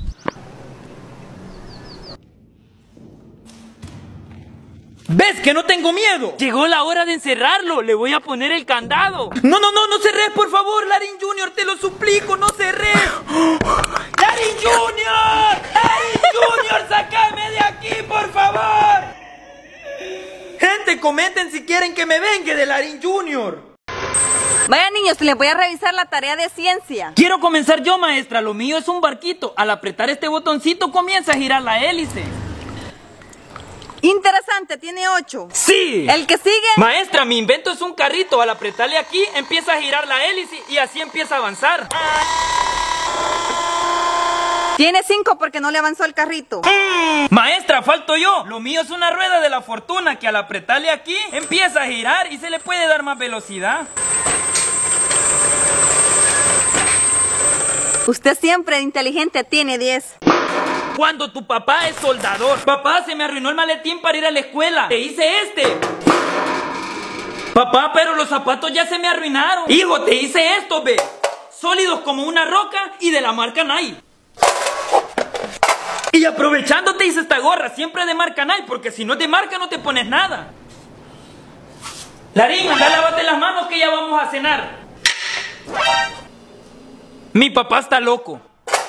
[SPEAKER 1] ¿Ves que no tengo miedo? Llegó la hora de encerrarlo. Le voy a poner el candado. No, no, no, no cerres, por favor, Larín Junior. Te lo suplico, no cerres. ¡Larín Junior! ¡Larín Junior! ¡Sácame de aquí, por favor! Gente, comenten si quieren que me vengue de Larín Junior.
[SPEAKER 3] Vaya, niños, les voy a revisar la tarea de ciencia.
[SPEAKER 1] Quiero comenzar yo, maestra. Lo mío es un barquito. Al apretar este botoncito comienza a girar la hélice.
[SPEAKER 3] Interesante, tiene ocho.
[SPEAKER 1] ¡Sí!
[SPEAKER 3] ¿El que sigue?
[SPEAKER 1] Maestra, mi invento es un carrito. Al apretarle aquí, empieza a girar la hélice y así empieza a avanzar.
[SPEAKER 3] Tiene cinco porque no le avanzó el carrito.
[SPEAKER 1] Mm. Maestra, falto yo. Lo mío es una rueda de la fortuna que al apretarle aquí, empieza a girar y se le puede dar más velocidad.
[SPEAKER 3] Usted siempre de inteligente tiene diez.
[SPEAKER 1] Cuando tu papá es soldador. Papá, se me arruinó el maletín para ir a la escuela. Te hice este. Papá, pero los zapatos ya se me arruinaron. Hijo, te hice esto, ve. Sólidos como una roca y de la marca Nike. Y aprovechando te hice esta gorra, siempre de marca Nike, porque si no es de marca no te pones nada. Larín, anda, lávate las manos que ya vamos a cenar. Mi papá está loco.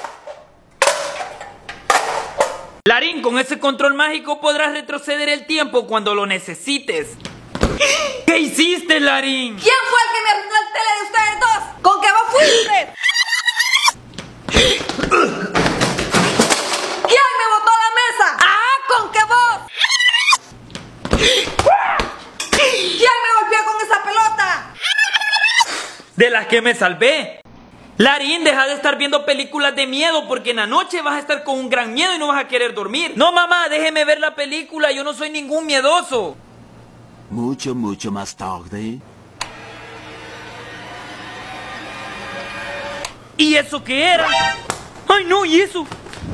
[SPEAKER 1] Larín, con ese control mágico podrás retroceder el tiempo cuando lo necesites. ¿Qué hiciste, Larín?
[SPEAKER 3] ¿Quién fue el que me arruinó el tele de ustedes dos? ¿Con qué vos fuiste? ¿Quién me botó a la mesa? ¡Ah! ¿Con qué vos? ¿Quién me golpeó con esa pelota?
[SPEAKER 1] De las que me salvé. Larín, deja de estar viendo películas de miedo porque en la noche vas a estar con un gran miedo y no vas a querer dormir. No, mamá, déjeme ver la película, yo no soy ningún miedoso.
[SPEAKER 5] Mucho, mucho más tarde.
[SPEAKER 1] ¿Y eso qué era? ¡Ay, no! ¿Y eso?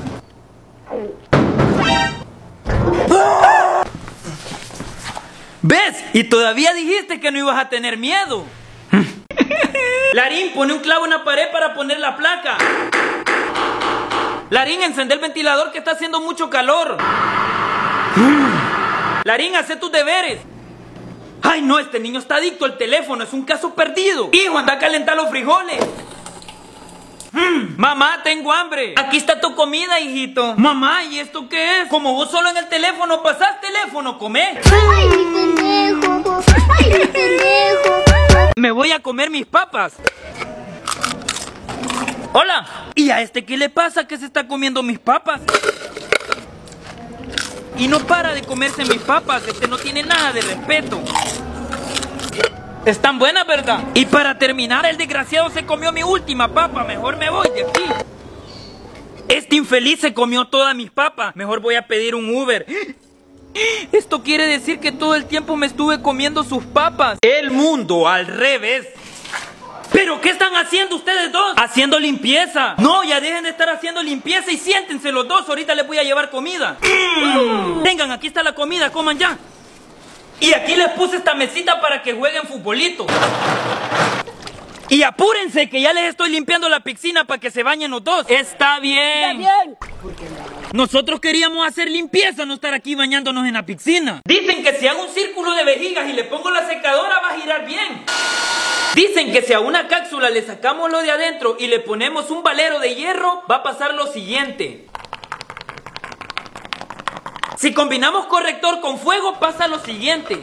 [SPEAKER 1] ¡Ah! ¿Ves? Y todavía dijiste que no ibas a tener miedo. Larín, pone un clavo en la pared para poner la placa. Larín, encende el ventilador que está haciendo mucho calor. Larín, hace tus deberes. Ay, no, este niño está adicto al teléfono, es un caso perdido. Hijo, anda a calentar los frijoles. Mm, mamá, tengo hambre. Aquí está tu comida, hijito. Mamá, ¿y esto qué es? Como vos solo en el teléfono pasás teléfono, comé.
[SPEAKER 7] Ay, mi pendejo. Ay, mi pendejo.
[SPEAKER 1] Me voy a comer mis papas. Hola. ¿Y a este qué le pasa que se está comiendo mis papas? Y no para de comerse mis papas. Este no tiene nada de respeto. Están buenas, ¿verdad? Y para terminar, el desgraciado se comió mi última papa. Mejor me voy de aquí. Este infeliz se comió todas mis papas. Mejor voy a pedir un Uber. Esto quiere decir que todo el tiempo me estuve comiendo sus papas. El mundo al revés. ¿Pero qué están haciendo ustedes dos? Haciendo limpieza. No, ya dejen de estar haciendo limpieza y siéntense los dos. Ahorita les voy a llevar comida. Mm. Vengan, aquí está la comida, coman ya. Y aquí les puse esta mesita para que jueguen futbolito. Y apúrense que ya les estoy limpiando la piscina para que se bañen los dos. Está bien. Está bien. Nosotros queríamos hacer limpieza, no estar aquí bañándonos en la piscina. Dicen que si hago un círculo de vejigas y le pongo la secadora va a girar bien. Dicen que si a una cápsula le sacamos lo de adentro y le ponemos un valero de hierro, va a pasar lo siguiente. Si combinamos corrector con fuego, pasa lo siguiente.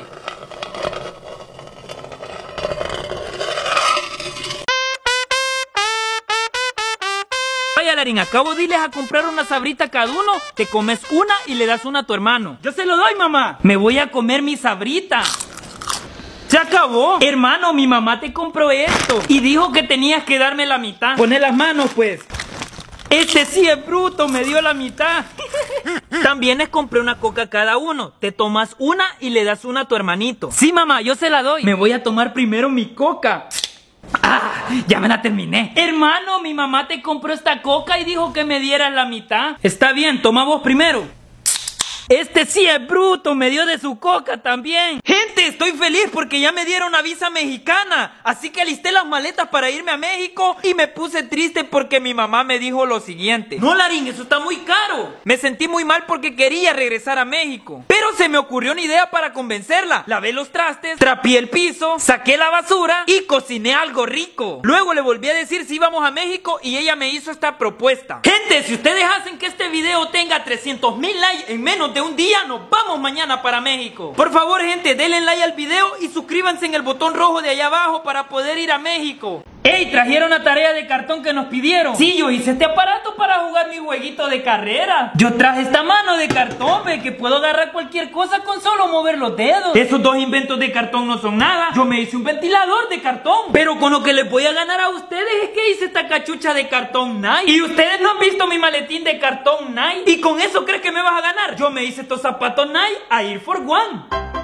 [SPEAKER 1] Vaya, Larín, acabo de irles a comprar una sabrita cada uno. Te comes una y le das una a tu hermano. Yo se lo doy, mamá. Me voy a comer mi sabrita. ¡Se acabó! Hermano, mi mamá te compró esto y dijo que tenías que darme la mitad. Poné las manos, pues. Este sí es bruto, me dio la mitad. También les compré una coca a cada uno. Te tomas una y le das una a tu hermanito. Sí, mamá, yo se la doy. Me voy a tomar primero mi coca. ¡Ah! Ya me la terminé. Hermano, mi mamá te compró esta coca y dijo que me dieras la mitad. Está bien, toma vos primero. Este sí es bruto, me dio de su coca también. Gente, estoy feliz porque ya me dieron una visa mexicana. Así que alisté las maletas para irme a México. Y me puse triste porque mi mamá me dijo lo siguiente: no, Larín, eso está muy caro. Me sentí muy mal porque quería regresar a México, pero se me ocurrió una idea para convencerla. Lavé los trastes, trapié el piso, saqué la basura y cociné algo rico. Luego le volví a decir si íbamos a México y ella me hizo esta propuesta. Gente, si ustedes hacen que este video tenga trescientos mil likes en menos de un día, nos vamos mañana para México. Por favor, gente, denle like al video y suscríbanse en el botón rojo de allá abajo para poder ir a México. ¡Ey! Trajeron la tarea de cartón que nos pidieron. Sí, yo hice este aparato para jugar mi jueguito de carrera. Yo traje esta mano de cartón, ve, que puedo agarrar cualquier cosa con solo mover los dedos. Esos dos inventos de cartón no son nada. Yo me hice un ventilador de cartón. Pero con lo que les voy a ganar a ustedes es que hice esta cachucha de cartón Nike. Y ustedes no han visto mi maletín de cartón Nike. ¿Y con eso crees que me vas a ganar? Yo me hice estos zapatos Nike a Air Force One.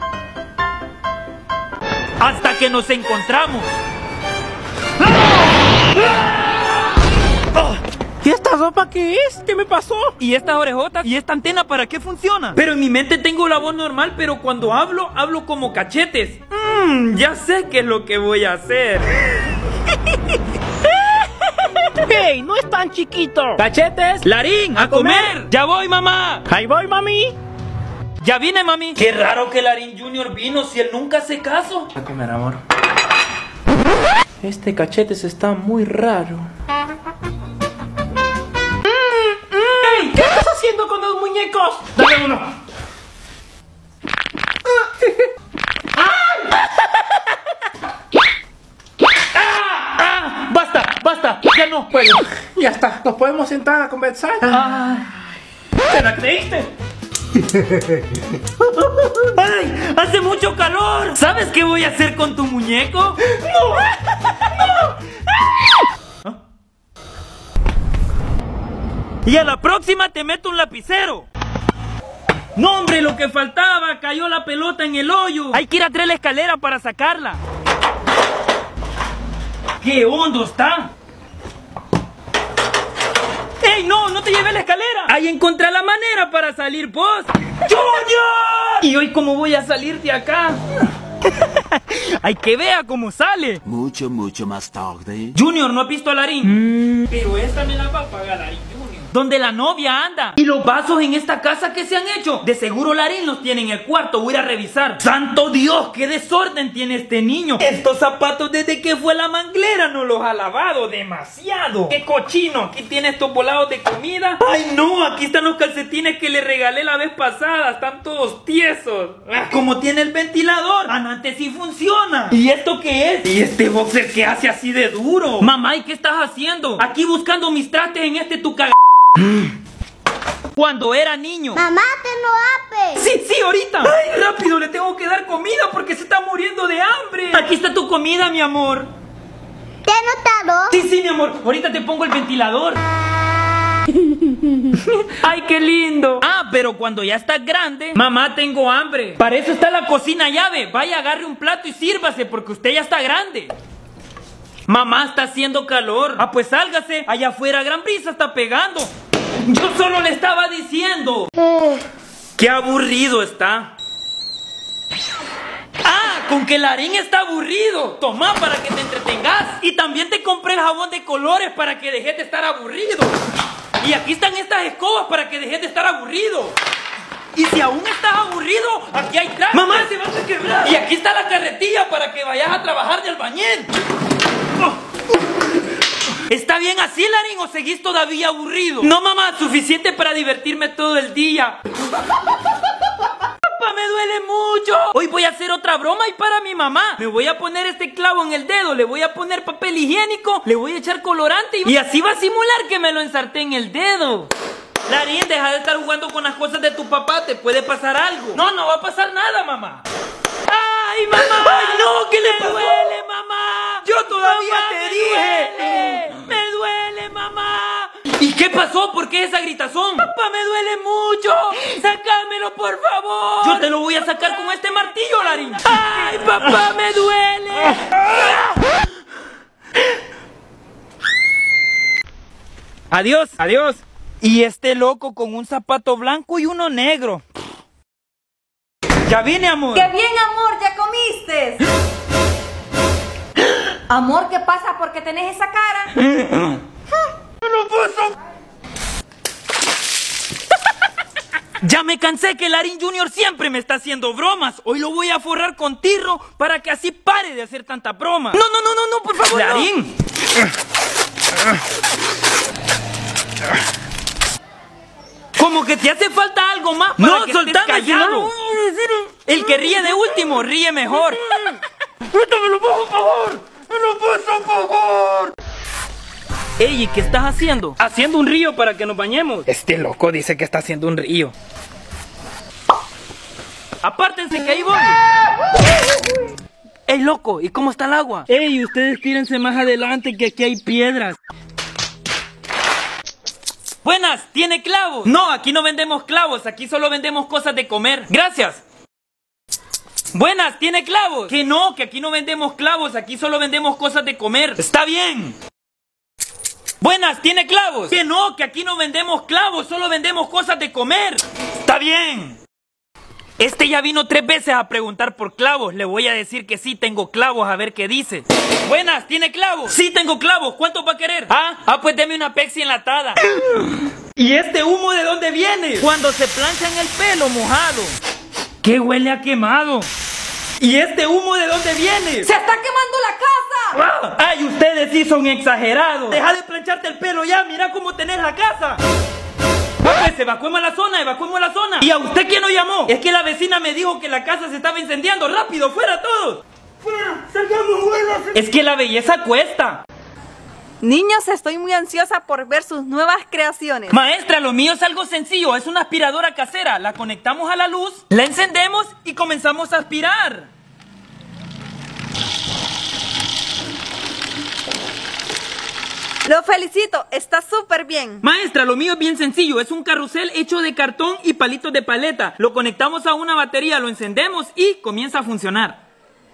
[SPEAKER 1] Hasta que nos encontramos. Oh, ¿y esta ropa qué es? ¿Qué me pasó? ¿Y estas orejotas? ¿Y esta antena para qué funciona? Pero en mi mente tengo la voz normal, pero cuando hablo, hablo como cachetes. Mmm, ya sé qué es lo que voy a hacer.
[SPEAKER 6] ¡Hey! No es tan chiquito.
[SPEAKER 1] ¡Cachetes! ¡Larín! ¡A, a comer! comer! ¡Ya voy, mamá!
[SPEAKER 6] ¡Ahí voy, mami!
[SPEAKER 1] ¡Ya vine, mami! Qué raro que Larín Junior vino si él nunca hace caso. A comer, amor. Este Cachetes está muy raro.
[SPEAKER 6] ¡Ey! ¿Qué estás haciendo con los muñecos? ¡Dame uno! ¡Ah! ¡Ah! ¡Basta! ¡Basta! ¡Ya no! Bueno, ya está. ¿Nos podemos sentar a conversar?
[SPEAKER 1] Ah.
[SPEAKER 6] ¿Te la creíste?
[SPEAKER 1] ¡Ay! ¡Hace mucho calor! ¿Sabes qué voy a hacer con tu muñeco? ¡No! ¡No! ¿Ah? Y a la próxima te meto un lapicero. ¡No, hombre! Lo que faltaba, cayó la pelota en el hoyo. Hay que ir a traer la escalera para sacarla. ¡Qué hondo está! ¡Ey, no! ¡No te lleves la escalera! ¡Ahí encontré la manera para salir vos! ¡Junior! ¿Y hoy cómo voy a salir de acá? ¡Hay que vea cómo sale!
[SPEAKER 5] Mucho, mucho más tarde.
[SPEAKER 1] Junior, ¿no has visto a Larín? Mm, pero esta me la va a pagar Larín Junior. ¿Dónde la novia anda? ¿Y los vasos en esta casa que se han hecho? De seguro Larín los tiene en el cuarto, voy a ir a revisar. ¡Santo Dios! ¡Qué desorden tiene este niño! Estos zapatos desde que fue la manglera no los ha lavado demasiado. ¡Qué cochino! Aquí tiene estos volados de comida. ¡Ay no! Aquí están los calcetines que le regalé la vez pasada. Están todos tiesos. Como tiene el ventilador. Antes sí funciona. ¿Y esto qué es? ¿Y este boxer qué hace así de duro? Mamá, ¿y qué estás haciendo? Aquí buscando mis trastes en este tu cag... Cuando era niño.
[SPEAKER 7] Mamá, ten uno ape.
[SPEAKER 1] Sí, sí, ahorita. Ay, rápido, le tengo que dar comida porque se está muriendo de hambre. Aquí está tu comida, mi amor.
[SPEAKER 7] ¿Te he notado?
[SPEAKER 1] Sí, sí, mi amor. Ahorita te pongo el ventilador. Ay, qué lindo. Ah, pero cuando ya estás grande, mamá, tengo hambre. Para eso está la cocina llave. Vaya, agarre un plato y sírvase porque usted ya está grande. Mamá, está haciendo calor. Ah, pues sálgase. Allá afuera gran brisa está pegando. Yo solo le estaba diciendo. Qué aburrido está. Ah, con que Larín está aburrido. Toma para que te entretengas. Y también te compré el jabón de colores para que dejes de estar aburrido. Y aquí están estas escobas para que dejes de estar aburrido. Y si aún estás aburrido, aquí hay trajes. Mamá, se vas a quebrar. Y aquí está la carretilla para que vayas a trabajar de albañil. Oh. ¿Está bien así, Larín, o seguís todavía aburrido? No, mamá, suficiente para divertirme todo el día. Papá, me duele mucho. Hoy voy a hacer otra broma y para mi mamá. Me voy a poner este clavo en el dedo, le voy a poner papel higiénico, le voy a echar colorante y, y así va a simular que me lo ensarté en el dedo. Larín, deja de estar jugando con las cosas de tu papá, te puede pasar algo. No, no va a pasar nada, mamá. ¡Ay, mamá! ¡Ay, no! ¿Qué le duele, mamá? Yo todavía mamá, te me dije. Duele, ¡me duele, mamá! ¿Y qué pasó? ¿Por qué esa gritazón? Papá, me duele mucho. Sácamelo, por favor. Yo te lo voy a sacar con este martillo, Larín. ¡Ay, papá, me duele! Adiós, adiós. Y este loco con un zapato blanco y uno negro. Ya vine, amor.
[SPEAKER 3] ¡Qué bien, amor! ¿Ya comiste? Amor, ¿qué pasa? ¿Por qué tenés esa cara?
[SPEAKER 1] ¡No puedo! Ya me cansé que Larín Junior siempre me está haciendo bromas. Hoy lo voy a forrar con tirro para que así pare de hacer tanta broma. No, no, no, no, no, por favor. Larín. No. Como que te hace falta algo más para no, que estés callado. El que ríe de último ríe mejor. ¡Métamelo, por favor! ¡Me lo paso, por favor! Ey, ¿qué estás haciendo? Haciendo un río para que nos bañemos. Este loco dice que está haciendo un río. Apártense que ahí voy. Ey, loco, ¿y cómo está el agua? Ey, ustedes tírense más adelante que aquí hay piedras. Buenas, ¿tiene clavos? No, aquí no vendemos clavos, aquí solo vendemos cosas de comer. Gracias. Buenas, ¿tiene clavos? Que no, que aquí no vendemos clavos, aquí solo vendemos cosas de comer. Está bien. Buenas, ¿tiene clavos? Que no, que aquí no vendemos clavos, solo vendemos cosas de comer. Está bien. Este ya vino tres veces a preguntar por clavos. Le voy a decir que sí tengo clavos, a ver qué dice. Buenas, ¿tiene clavos? Sí tengo clavos, ¿cuántos va a querer? Ah, ah, pues deme una Pepsi enlatada. ¿Y este humo de dónde viene? Cuando se plancha en el pelo mojado. ¿Qué huele a quemado? ¿Y este humo de dónde viene?
[SPEAKER 3] ¡Se está quemando la casa!
[SPEAKER 1] ¡Ah! ¡Ay, ustedes sí son exagerados! Deja de plancharte el pelo ya, mira cómo tenés la casa. Pues evacuemos la zona, evacuemos la zona. ¿Y a usted quién lo llamó? Es que la vecina me dijo que la casa se estaba incendiando. ¡Rápido, fuera todos! ¡Fuera! ¡Salgamos, fuera! Es que la belleza cuesta.
[SPEAKER 3] Niños, estoy muy ansiosa por ver sus nuevas creaciones.
[SPEAKER 1] Maestra, lo mío es algo sencillo. Es una aspiradora casera. La conectamos a la luz, la encendemos y comenzamos a aspirar.
[SPEAKER 3] Lo felicito, está súper bien.
[SPEAKER 1] Maestra, lo mío es bien sencillo. Es un carrusel hecho de cartón y palitos de paleta. Lo conectamos a una batería, lo encendemos y comienza a funcionar.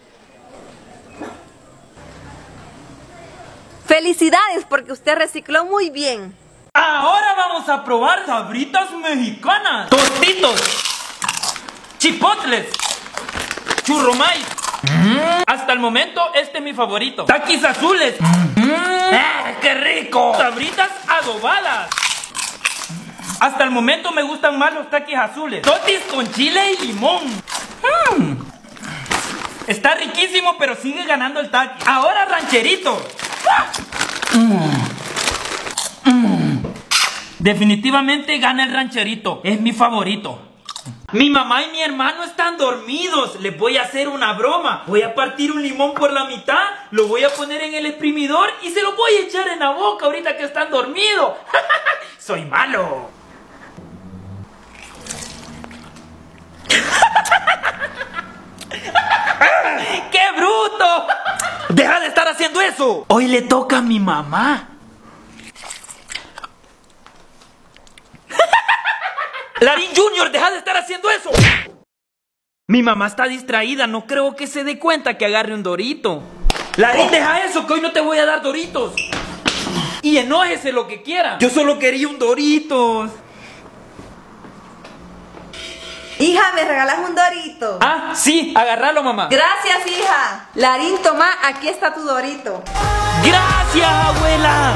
[SPEAKER 3] Felicidades, porque usted recicló muy bien.
[SPEAKER 1] Ahora vamos a probar sabritas mexicanas. Tostitos, chipotles, churromais. Mm. Hasta el momento este es mi favorito. Taquis azules. Mm. ¡Ah, qué rico! Sabritas adobadas. Hasta el momento me gustan más los taquis azules. Totis con chile y limón. Mm. Está riquísimo, pero sigue ganando el taqui. Ahora rancherito. Mm. Mm. Definitivamente gana el rancherito. Es mi favorito. Mi mamá y mi hermano están dormidos. Les voy a hacer una broma. Voy a partir un limón por la mitad, lo voy a poner en el exprimidor y se lo voy a echar en la boca ahorita que están dormidos. Soy malo. ¡Deja de estar haciendo eso! Hoy le toca a mi mamá. Larín Junior, deja de estar haciendo eso. Mi mamá está distraída, no creo que se dé cuenta que agarre un dorito. Larín, deja eso, que hoy no te voy a dar doritos. Y enójese lo que quiera. Yo solo quería un doritos.
[SPEAKER 3] Hija, ¿me regalas un dorito?
[SPEAKER 1] Ah, sí, agárralo, mamá.
[SPEAKER 3] Gracias, hija. Larín, toma, aquí está tu dorito.
[SPEAKER 1] Gracias, abuela.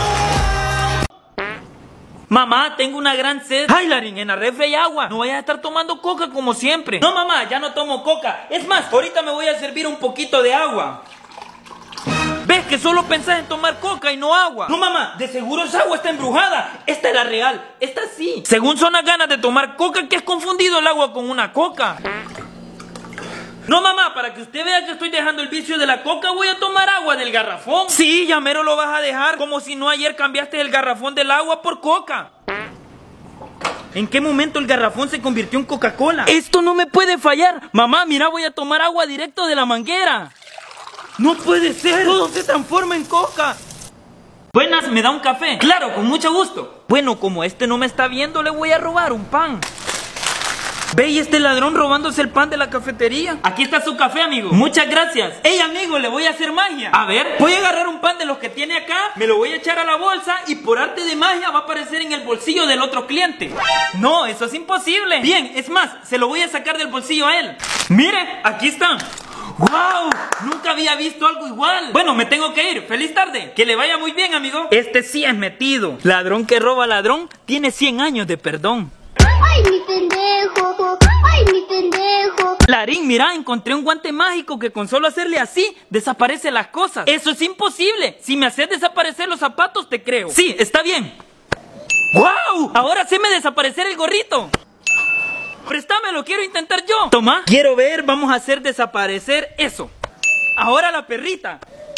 [SPEAKER 1] Mamá, tengo una gran sed. Ay, Larín, en la refri hay agua. No vayas a estar tomando coca como siempre. No, mamá, ya no tomo coca. Es más, ahorita me voy a servir un poquito de agua. ¿Ves que solo pensás en tomar coca y no agua? No, mamá, de seguro esa agua está embrujada. Esta es la real, esta sí. Según son las ganas de tomar coca que has confundido el agua con una coca. No, mamá, para que usted vea que estoy dejando el vicio de la coca, voy a tomar agua del garrafón. Sí, ya mero lo vas a dejar, como si no ayer cambiaste el garrafón del agua por coca. ¿En qué momento el garrafón se convirtió en Coca-Cola? Esto no me puede fallar. Mamá, mira, voy a tomar agua directo de la manguera. ¡No puede ser! ¡Todo se transforma en coca! Buenas, ¿me da un café? Claro, con mucho gusto. Bueno, como este no me está viendo, le voy a robar un pan. Ve, y este ladrón robándose el pan de la cafetería. Aquí está su café, amigo. Muchas gracias. Ey, amigo, le voy a hacer magia. A ver, voy a agarrar un pan de los que tiene acá, me lo voy a echar a la bolsa y por arte de magia va a aparecer en el bolsillo del otro cliente. No, eso es imposible. Bien, es más, se lo voy a sacar del bolsillo a él. Mire, aquí está. ¡Wow! Nunca había visto algo igual. Bueno, me tengo que ir. ¡Feliz tarde! Que le vaya muy bien, amigo. Este sí es metido. Ladrón que roba ladrón tiene cien años de perdón.
[SPEAKER 7] ¡Ay, mi pendejo! ¡Ay, mi pendejo!
[SPEAKER 1] Larín, mira, encontré un guante mágico que con solo hacerle así, desaparecen las cosas. Eso es imposible. Si me haces desaparecer los zapatos, te creo. Sí, está bien. ¡Wow! Ahora sí me desaparecer el gorrito. Préstamelo, quiero intentar yo. Toma. Quiero ver, vamos a hacer desaparecer eso. Ahora la perrita.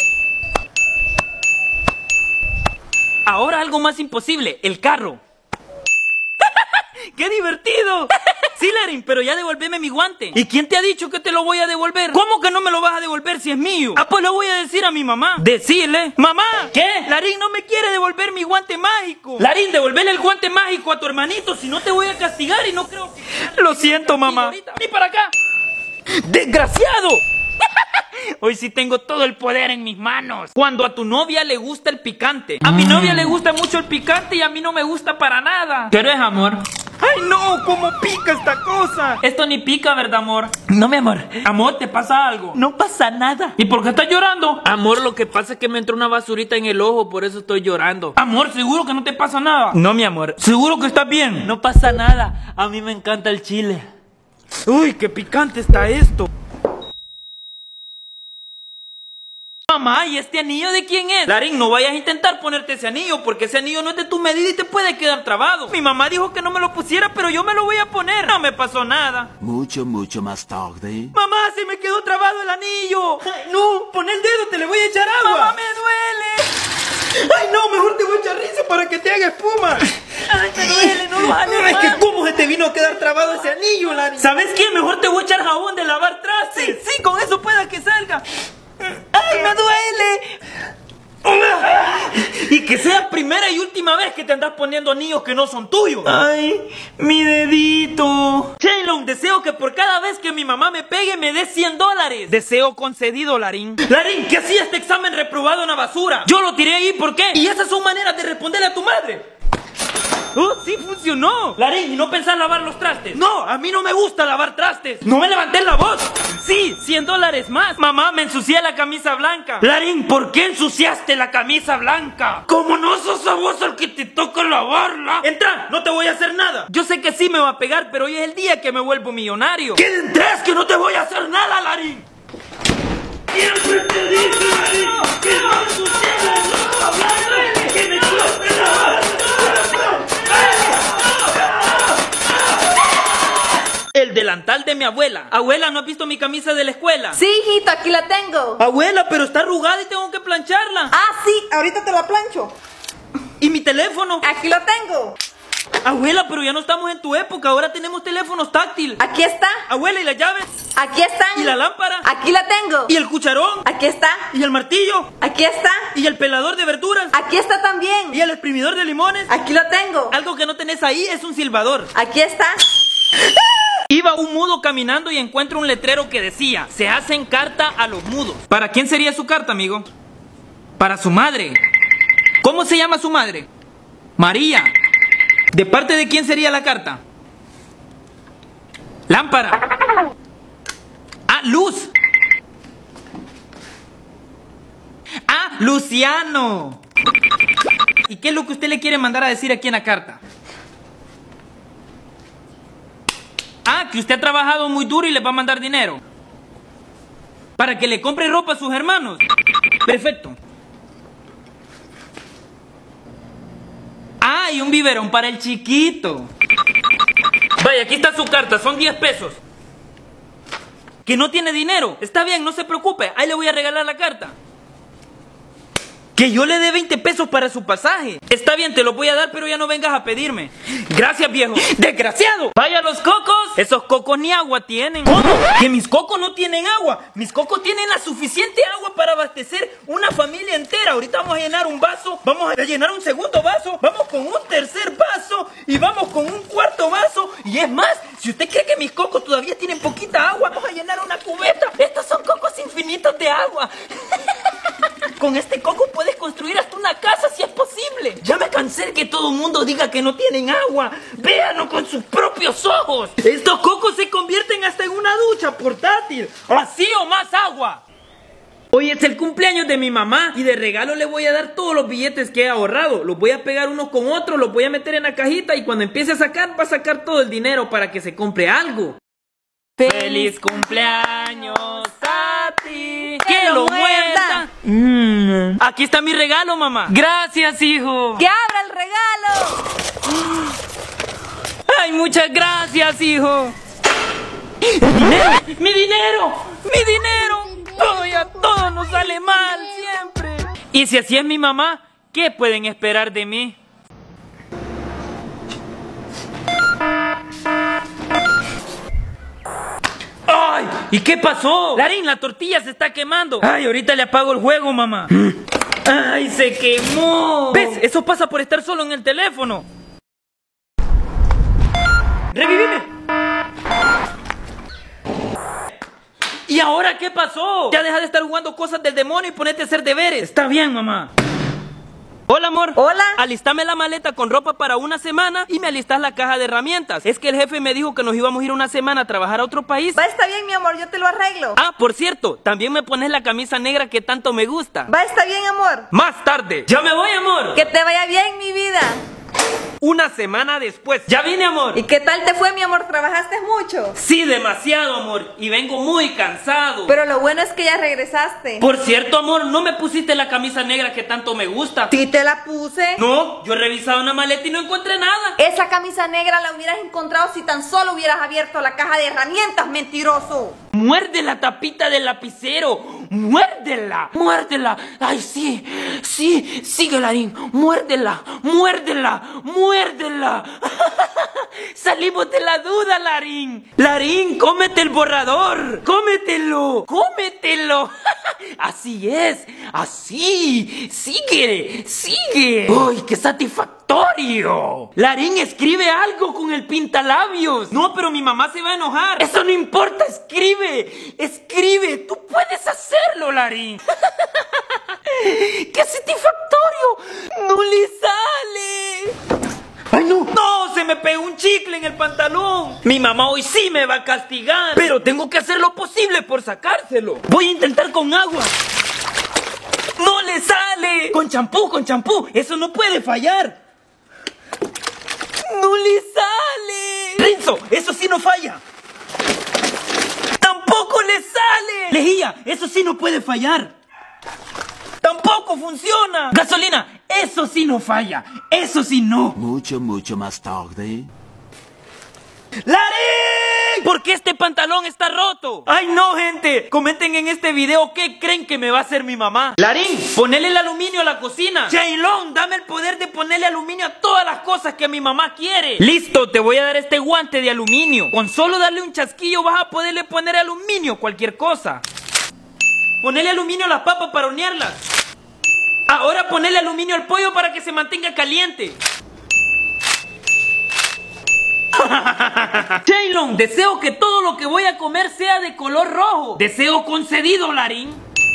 [SPEAKER 1] Ahora algo más imposible, el carro. ¡Qué divertido! Sí, Larín, pero ya devuélveme mi guante. ¿Y quién te ha dicho que te lo voy a devolver? ¿Cómo que no me lo vas a devolver si es mío? Ah, pues lo voy a decir a mi mamá. Decirle. ¡Mamá! ¿Qué? Larín no me quiere devolver mi guante mágico. Larín, devolverle el guante mágico a tu hermanito, si no te voy a castigar y no creo que... Lo siento, mamá. ¡Vení para acá! ¡Desgraciado! Hoy sí tengo todo el poder en mis manos. Cuando a tu novia le gusta el picante. A mi novia le gusta mucho el picante y a mí no me gusta para nada. ¿Pero es amor? ¡Ay, no! ¿Cómo pica esta cosa? Esto ni pica, ¿verdad, amor? No, mi amor. Amor, ¿te pasa algo? No pasa nada. ¿Y por qué estás llorando? Amor, lo que pasa es que me entró una basurita en el ojo, por eso estoy llorando. Amor, ¿seguro que no te pasa nada? No, mi amor. ¿Seguro que estás bien? No pasa nada. A mí me encanta el chile. Uy, qué picante está esto. Mamá, ¿y este anillo de quién es? Larín, no vayas a intentar ponerte ese anillo, porque ese anillo no es de tu medida y te puede quedar trabado. Mi mamá dijo que no me lo pusiera, pero yo me lo voy a poner. No me pasó nada.
[SPEAKER 5] Mucho, mucho más tarde.
[SPEAKER 1] Mamá, se me quedó trabado el anillo. Ay, no, pon el dedo, te le voy a echar agua. Mamá, me duele. Ay, no, mejor te voy a echar risa para que te haga espuma. Ay, me duele, no lo hagas. Es que cómo se te vino a quedar trabado ese anillo, Larín. ¿Sabes qué? Mejor te voy a echar jabón de lavar trastes. Sí, sí, con eso pueda que salga. ¡Ay, me duele! Y que sea primera y última vez que te andas poniendo anillos que no son tuyos. ¡Ay, mi dedito! Shaylon, deseo que por cada vez que mi mamá me pegue me dé cien dólares. Deseo concedido, Larín. Larín, ¿qué hacía este examen reprobado en la basura? Yo lo tiré ahí, ¿por qué? Y esas son maneras de responderle a tu madre. ¡Oh, sí funcionó! Larín, ¿y no pensás lavar los trastes? No, a mí no me gusta lavar trastes. ¡No me levanté la voz! Sí, cien dólares más. Mamá, me ensucié la camisa blanca. Larín, ¿por qué ensuciaste la camisa blanca? Como no sos a vos el que te toca lavarla. Entra, no te voy a hacer nada. Yo sé que sí me va a pegar, pero hoy es el día que me vuelvo millonario. ¡Queden tres que no te voy a hacer nada, Larín! Siempre te dije, Larín, que no ensucié la ropa blanca, que me cueste lavar. El delantal de mi abuela. Abuela, ¿no has visto mi camisa de la escuela?
[SPEAKER 3] Sí, hijito, aquí la tengo.
[SPEAKER 1] Abuela, pero está arrugada y tengo que plancharla.
[SPEAKER 3] Ah, sí, ahorita te la plancho.
[SPEAKER 1] ¿Y mi teléfono?
[SPEAKER 3] Aquí lo tengo.
[SPEAKER 1] Abuela, pero ya no estamos en tu época, ahora tenemos teléfonos táctiles.
[SPEAKER 3] Aquí está.
[SPEAKER 1] Abuela, ¿y las llaves?
[SPEAKER 3] Aquí están.
[SPEAKER 1] ¿Y la lámpara?
[SPEAKER 3] Aquí la tengo.
[SPEAKER 1] ¿Y el cucharón?
[SPEAKER 3] Aquí está.
[SPEAKER 1] ¿Y el martillo?
[SPEAKER 3] Aquí está.
[SPEAKER 1] ¿Y el pelador de verduras?
[SPEAKER 3] Aquí está también.
[SPEAKER 1] ¿Y el exprimidor de limones?
[SPEAKER 3] Aquí lo tengo.
[SPEAKER 1] Algo que no tenés ahí es un silbador.
[SPEAKER 3] Aquí está.
[SPEAKER 1] Iba un mudo caminando y encuentra un letrero que decía: se hacen carta a los mudos. ¿Para quién sería su carta, amigo? Para su madre. ¿Cómo se llama su madre? María. ¿De parte de quién sería la carta? Lámpara. Ah, Luz. Ah, Luciano. ¿Y qué es lo que usted le quiere mandar a decir aquí en la carta? Ah, que usted ha trabajado muy duro y le va a mandar dinero para que le compre ropa a sus hermanos. Perfecto. Ah, y un biberón para el chiquito. Vaya, aquí está su carta, son diez pesos. Que no tiene dinero. Está bien, no se preocupe, ahí le voy a regalar la carta. Que yo le dé veinte pesos para su pasaje. Está bien, te lo voy a dar, pero ya no vengas a pedirme. Gracias, viejo. ¡Desgraciado! Vaya, los cocos. Esos cocos ni agua tienen. ¿Cómo? Que mis cocos no tienen agua. Mis cocos tienen la suficiente agua para abastecer una familia entera. Ahorita vamos a llenar un vaso, vamos a llenar un segundo vaso, vamos con un tercer vaso y vamos con un cuarto vaso. Y es más, si usted cree que mis cocos todavía tienen poquita agua, vamos a llenar una cubeta. Estos son cocos infinitos de agua. Con este coco puedes construir hasta una casa si es posible. Ya me cansé de que todo el mundo diga que no tienen agua. Véanlo con sus propios ojos. Estos cocos se convierten hasta en una ducha portátil. Así o más agua. Hoy es el cumpleaños de mi mamá y de regalo le voy a dar todos los billetes que he ahorrado. Los voy a pegar unos con otros, los voy a meter en la cajita y cuando empiece a sacar, va a sacar todo el dinero para que se compre algo. ¡Feliz cumpleaños a ti! ¡Que lo muerda! Mm. Aquí está mi regalo, mamá. Gracias, hijo.
[SPEAKER 3] ¡Que abra el regalo!
[SPEAKER 1] ¡Ay, muchas gracias, hijo! ¡El dinero! ¡Mi dinero! ¡Mi dinero! Todo y a todo nos sale mal siempre. Y si así es mi mamá, ¿qué pueden esperar de mí? ¡Ay! ¿Y qué pasó? Larín, la tortilla se está quemando. Ay, ahorita le apago el juego, mamá. ¡Ay, se quemó! ¿Ves? Eso pasa por estar solo en el teléfono. ¡Revivime! ¿Y ahora qué pasó? Ya deja de estar jugando cosas del demonio y ponete a hacer deberes. Está bien, mamá. Hola, amor.
[SPEAKER 3] Hola.
[SPEAKER 1] Alistame la maleta con ropa para una semana y me alistas la caja de herramientas. Es que el jefe me dijo que nos íbamos a ir una semana a trabajar a otro país.
[SPEAKER 3] Va, está bien, mi amor, yo te lo arreglo.
[SPEAKER 1] Ah, por cierto, también me pones la camisa negra que tanto me gusta.
[SPEAKER 3] Va, está bien, amor.
[SPEAKER 1] Más tarde. Ya me voy, amor.
[SPEAKER 3] Que te vaya bien, mi vida.
[SPEAKER 1] Una semana después. Ya vine, amor.
[SPEAKER 3] ¿Y qué tal te fue, mi amor? ¿Trabajaste mucho?
[SPEAKER 1] Sí, demasiado, amor. Y vengo muy cansado.
[SPEAKER 3] Pero lo bueno es que ya regresaste.
[SPEAKER 1] Por cierto, amor, ¿no me pusiste la camisa negra que tanto me gusta?
[SPEAKER 3] Sí te la puse.
[SPEAKER 1] No, yo he revisado una maleta y no encontré nada.
[SPEAKER 3] Esa camisa negra la hubieras encontrado si tan solo hubieras abierto la caja de herramientas, mentiroso.
[SPEAKER 1] Muerde la tapita del lapicero. Muérdela, muérdela. Ay, sí, sí, sigue, Larín. Muérdela, muérdela, muérdela. Salimos de la duda, Larín. Larín, cómete el borrador. Cómetelo, cómetelo. Así es, así. Sigue, sigue. Uy, qué satisfactorio. Larín, escribe algo con el pintalabios. No, pero mi mamá se va a enojar. Eso no importa, escribe, escribe. Tú puedes hacerlo, Larín. ¡Qué satisfactorio! ¡No le sale! ¡Ay, no! ¡No! ¡Se me pegó un chicle en el pantalón! Mi mamá hoy sí me va a castigar. Pero tengo que hacer lo posible por sacárselo. Voy a intentar con agua. ¡No le sale! Con champú, con champú. Eso no puede fallar. ¡No le sale! ¡Renzo! ¡Eso sí no falla! ¡Tampoco le sale! Lejía, eso sí no puede fallar. ¡Tampoco funciona! Gasolina, eso sí no falla. Eso sí no.
[SPEAKER 5] Mucho, mucho más tarde.
[SPEAKER 1] ¡Larín! ¿Por ¿Por qué este pantalón está roto? ¡Ay no, gente! Comenten en este video qué creen que me va a hacer mi mamá. Larín, ponele el aluminio a la cocina. Jaylon, dame el poder de ponerle aluminio a todas las cosas que mi mamá quiere. Listo, te voy a dar este guante de aluminio. Con solo darle un chasquillo vas a poderle poner aluminio a cualquier cosa. Ponele aluminio a las papas para hornearlas. Ahora ponele aluminio al pollo para que se mantenga caliente. Jaylon, deseo que todo lo que voy a comer sea de color rojo. Deseo concedido, Larín.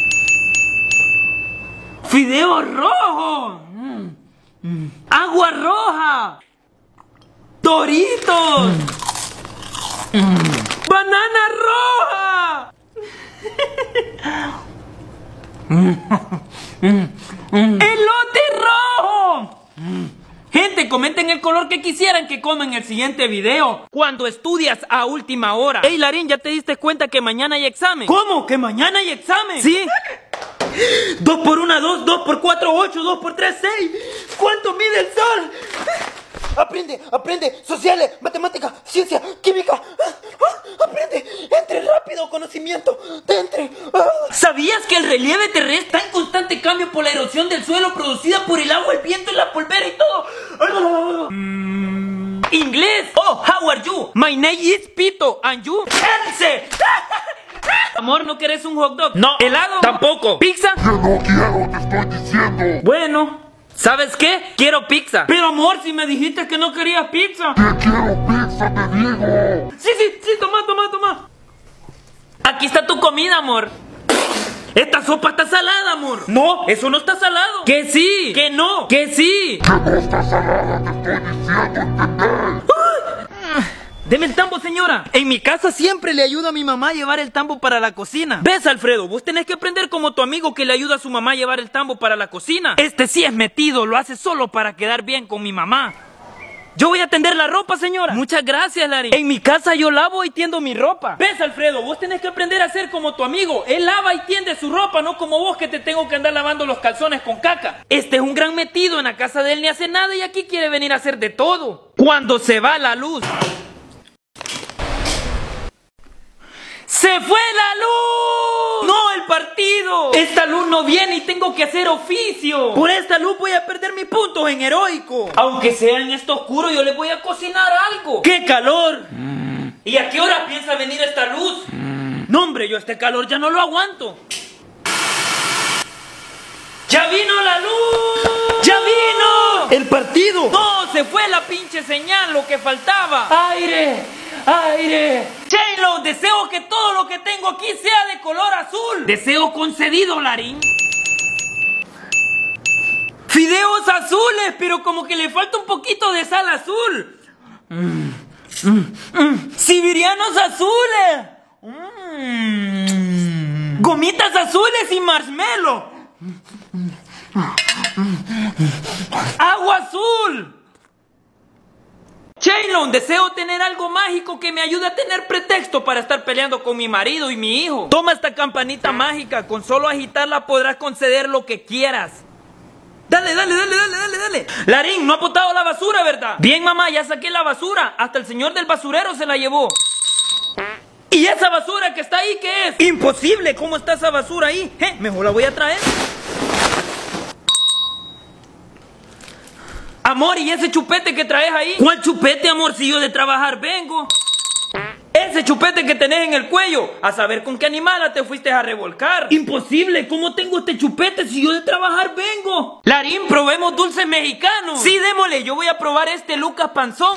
[SPEAKER 1] Fideo rojo. Mm. Mm. Agua roja. Doritos. Mm. Banana roja. Elote rojo. Gente, comenten el color que quisieran que coma en el siguiente video. Cuando estudias a última hora. Ey, Larín, ¿ya te diste cuenta que mañana hay examen? ¿Cómo? ¿Que mañana hay examen? Sí. Dos por una, dos, dos por cuatro, ocho, dos por tres, seis. ¿Cuánto mide el sol?
[SPEAKER 4] Aprende, aprende, sociales, matemática, ciencia, química. Aprende, entre rápido, conocimiento, de entre.
[SPEAKER 1] ¿Sabías que el relieve terrestre está en constante cambio por la erosión del suelo producida por el agua, el viento y la polvera y todo? Mm. Inglés. Oh, how are you? My name is Pito, and you? Else. Amor, ¿no querés un hot dog? No. ¿Helado? Tampoco. ¿Pizza?
[SPEAKER 8] Yo no quiero, te estoy diciendo.
[SPEAKER 1] Bueno. ¿Sabes qué? Quiero pizza. Pero amor, si me dijiste que no querías pizza.
[SPEAKER 8] Que quiero pizza, te digo.
[SPEAKER 1] Sí, sí, sí, toma, toma, toma. Aquí está tu comida, amor. Esta sopa está salada, amor. No, eso no está salado. Que sí, que no, que sí.
[SPEAKER 8] Que no está salada, te estoy diciendo, ¿entendés?
[SPEAKER 1] Deme el tambo, señora. En mi casa siempre le ayuda a mi mamá a llevar el tambo para la cocina. ¿Ves, Alfredo? Vos tenés que aprender como tu amigo que le ayuda a su mamá a llevar el tambo para la cocina. Este sí es metido, lo hace solo para quedar bien con mi mamá. Yo voy a tender la ropa, señora. Muchas gracias, Larín. En mi casa yo lavo y tiendo mi ropa. ¿Ves, Alfredo? Vos tenés que aprender a ser como tu amigo. Él lava y tiende su ropa, no como vos que te tengo que andar lavando los calzones con caca. Este es un gran metido. En la casa de él ni hace nada y aquí quiere venir a hacer de todo. Cuando se va la luz. ¡Se fue la luz! ¡No, el partido! Esta luz no viene y tengo que hacer oficio. Por esta luz voy a perder mis puntos en heroico. Aunque sea en esto oscuro, yo le voy a cocinar algo. ¡Qué calor! Mm. ¿Y a qué hora piensa venir esta luz? Mm. No, hombre, yo este calor ya no lo aguanto. ¡Ya vino la luz! ¡Ya vino! ¡El partido! ¡No, se fue la pinche señal, lo que faltaba! ¡Aire! ¡Aire! Jaylon, deseo que todo lo que tengo aquí sea de color azul. Deseo concedido, Larín. Fideos azules, pero como que le falta un poquito de sal azul. Mm, mm, mm. Siberianos azules. Mm. Gomitas azules y marshmallow. Agua azul. Jaylon, deseo tener algo mágico que me ayude a tener pretexto para estar peleando con mi marido y mi hijo. Toma esta campanita mágica, con solo agitarla podrás conceder lo que quieras. Dale, dale, dale, dale, dale, dale. Larín, no ha botado la basura, ¿verdad? Bien, mamá, ya saqué la basura. Hasta el señor del basurero se la llevó. ¿Y esa basura que está ahí qué es? Imposible, ¿cómo está esa basura ahí? ¿Eh? Mejor la voy a traer. Amor, ¿y ese chupete que traes ahí? ¿Cuál chupete, amor? Si yo de trabajar vengo. Ese chupete que tenés en el cuello, a saber con qué animala te fuiste a revolcar. Imposible, ¿cómo tengo este chupete si yo de trabajar vengo? Larín, probemos dulces mexicanos. Sí, démosle, yo voy a probar este Lucas Panzón.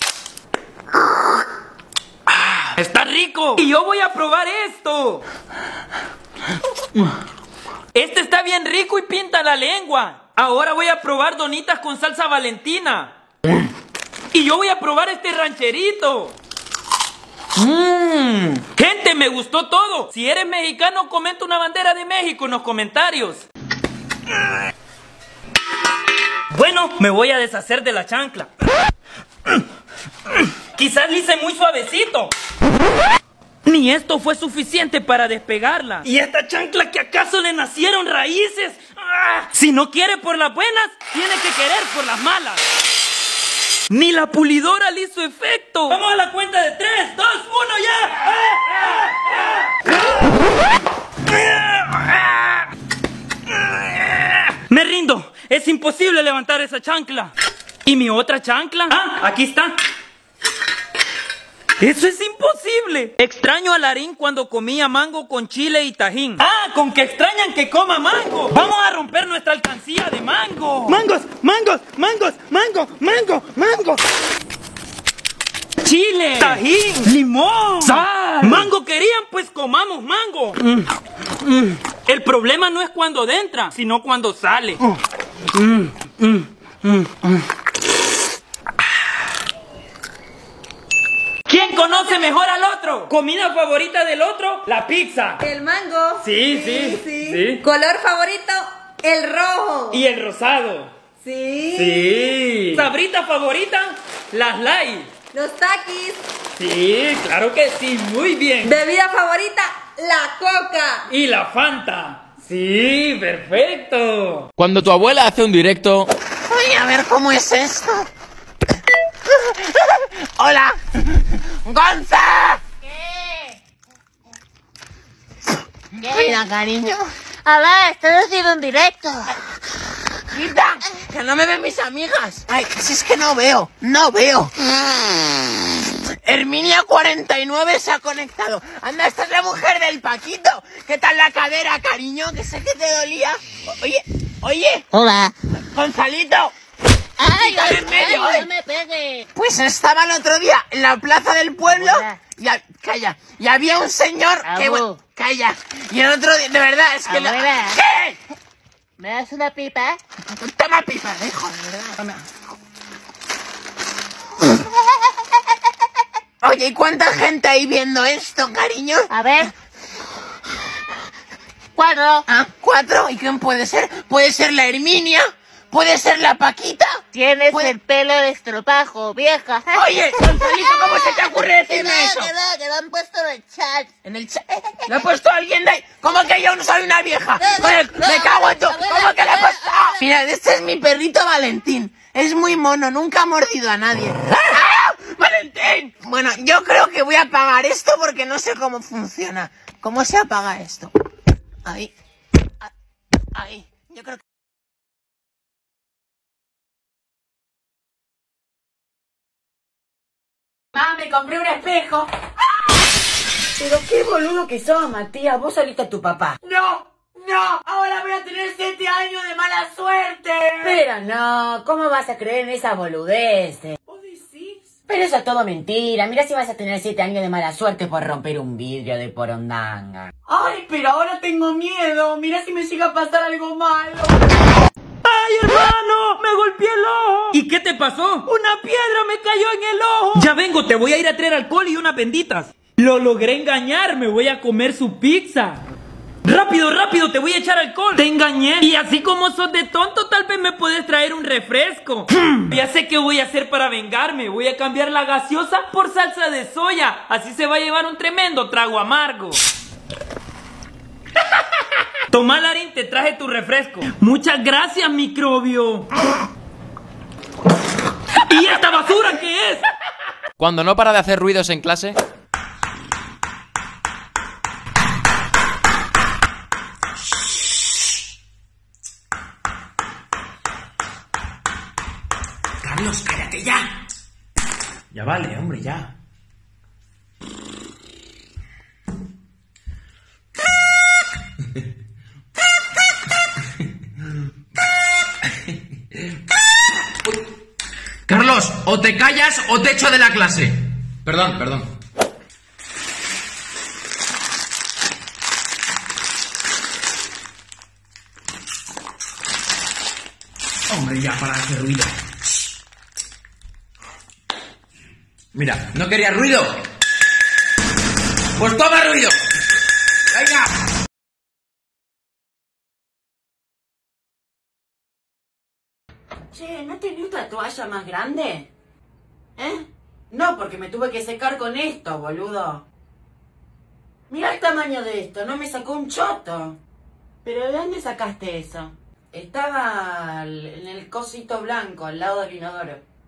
[SPEAKER 1] Ah, está rico. Y yo voy a probar esto. Este está bien rico y pinta la lengua. Ahora voy a probar donitas con salsa Valentina. Y yo voy a probar este rancherito. Mmm. Gente, me gustó todo. Si eres mexicano, comenta una bandera de México en los comentarios. Bueno, me voy a deshacer de la chancla. Quizás le hice muy suavecito. Ni esto fue suficiente para despegarla. ¿Y esta chancla que acaso le nacieron raíces? ¡Ah! Si no quiere por las buenas, tiene que querer por las malas. Ni la pulidora le hizo efecto. Vamos a la cuenta de tres, dos, uno, ya. Me rindo. Es imposible levantar esa chancla. ¿Y mi otra chancla? Ah, aquí está. ¡Eso es imposible! Extraño a Larín cuando comía mango con chile y tajín. ¡Ah! ¡Con que extrañan que coma mango! ¡Vamos a romper nuestra alcancía de mango!
[SPEAKER 6] ¡Mangos! ¡Mangos! ¡Mangos! ¡Mango! ¡Mango! ¡Mango!
[SPEAKER 1] ¡Chile! ¡Tajín! ¡Limón! ¡Sal! ¡Mango querían! Pues comamos mango. Mm. Mm. El problema no es cuando entra, sino cuando sale. Oh. Mm. Mm. Mm. Mm. ¿Quién conoce mejor al otro? ¿Comida favorita del otro? La pizza.
[SPEAKER 3] El mango.
[SPEAKER 1] Sí, sí, sí. sí.
[SPEAKER 3] Color favorito, el rojo.
[SPEAKER 1] Y el rosado.
[SPEAKER 3] Sí.
[SPEAKER 1] Sí. ¿Sabrita favorita? Las light.
[SPEAKER 3] Los taquis.
[SPEAKER 1] Sí, claro que sí, muy bien.
[SPEAKER 3] Bebida favorita, la coca.
[SPEAKER 1] Y la Fanta. Sí, perfecto.
[SPEAKER 9] Cuando tu abuela hace un directo...
[SPEAKER 10] Oye, a ver cómo es esto. ¡Hola! ¡Gonza!
[SPEAKER 7] ¿Qué?
[SPEAKER 10] Mira, cariño.
[SPEAKER 7] A ver, estoy haciendo un directo.
[SPEAKER 10] ¡Quita! ¡Que no me ven mis amigas! Ay, si es que no veo, no veo. Herminia cuarenta y nueve se ha conectado. Anda, esta es la mujer del Paquito. ¿Qué tal la cadera, cariño? Que sé que te dolía. Oye, oye.
[SPEAKER 7] Hola.
[SPEAKER 10] Gonzalito.
[SPEAKER 7] ¡Ay, ay,
[SPEAKER 10] en medio,
[SPEAKER 7] ay,
[SPEAKER 10] ay.
[SPEAKER 7] no me pegue!
[SPEAKER 10] Pues estaba el otro día en la plaza del pueblo y, a, calla, y había un señor que...
[SPEAKER 7] Abu.
[SPEAKER 10] Calla. Y el otro día, de verdad, es que... Lo,
[SPEAKER 7] Abuela.
[SPEAKER 10] ¿Qué?
[SPEAKER 7] ¿Me das una pipa?
[SPEAKER 10] Toma pipa, hijo, de verdad. Toma. Oye, ¿y cuánta gente hay viendo esto, cariño?
[SPEAKER 7] A ver. Cuatro.
[SPEAKER 10] Ah, ¿cuatro? ¿Y quién puede ser? ¿Puede ser la Herminia? ¿Puede ser la Paquita?
[SPEAKER 7] Tienes
[SPEAKER 10] ¿Puede...
[SPEAKER 7] el pelo de estropajo, vieja.
[SPEAKER 10] Oye, Gonzalito, ¿cómo se te ocurre decirme
[SPEAKER 7] que no,
[SPEAKER 10] eso?
[SPEAKER 7] Que no, que lo han puesto en el chat.
[SPEAKER 10] En el chat. ¿Le ha puesto alguien de ahí? ¿Cómo que yo no soy una vieja?
[SPEAKER 7] No, no,
[SPEAKER 10] Oye,
[SPEAKER 7] no,
[SPEAKER 10] me cago en tu...
[SPEAKER 7] abuela,
[SPEAKER 10] ¿Cómo que le ha
[SPEAKER 7] abuela,
[SPEAKER 10] puesto?
[SPEAKER 7] abuela.
[SPEAKER 10] Mira, este es mi perrito Valentín. Es muy mono, nunca ha mordido a nadie. ¡Ah! ¡Valentín! Bueno, yo creo que voy a apagar esto porque no sé cómo funciona. ¿Cómo se apaga esto? Ahí. Ahí. Yo creo que...
[SPEAKER 11] Mamá, me compré un espejo. Pero qué boludo que sos, Matías. Vos saliste a tu papá. No, no. Ahora voy a tener siete años de mala suerte. Pero no, ¿cómo vas a creer en esa boludez? ¿Vos decís? Pero eso es todo mentira. Mira si vas a tener siete años de mala suerte por romper un vidrio de porondanga. Ay, pero ahora tengo miedo. Mira si me llega a pasar algo malo.
[SPEAKER 1] ¡Ay, hermano! ¡Me golpeé el ojo! ¿Y qué te pasó? ¡Una piedra me cayó en el ojo! Ya vengo, te voy a ir a traer alcohol y unas benditas. Lo logré engañar, me voy a comer su pizza. ¡Rápido, rápido! Te voy a echar alcohol. Te engañé. Y así como sos de tonto, tal vez me puedes traer un refresco. Ya sé qué voy a hacer para vengarme. Voy a cambiar la gaseosa por salsa de soya. Así se va a llevar un tremendo trago amargo. Toma, Larín, te traje tu refresco. Muchas gracias, microbio. ¿Y esta basura qué es?
[SPEAKER 9] Cuando no para de hacer ruidos en clase...
[SPEAKER 10] Carlos, cállate ya.
[SPEAKER 6] Ya vale, hombre, ya.
[SPEAKER 9] Carlos, o te callas o te echo de la clase. Perdón, perdón.
[SPEAKER 6] Hombre, ya, para hacer ruido.
[SPEAKER 9] Mira, ¿no querías ruido? Pues toma ruido. Venga.
[SPEAKER 11] Che, ¿no tenés otra toalla más grande? ¿Eh? No, porque me tuve que secar con esto, boludo. Mira el tamaño de esto, no me sacó un choto. ¿Pero de dónde sacaste eso? Estaba en el cosito blanco, al lado del inodoro.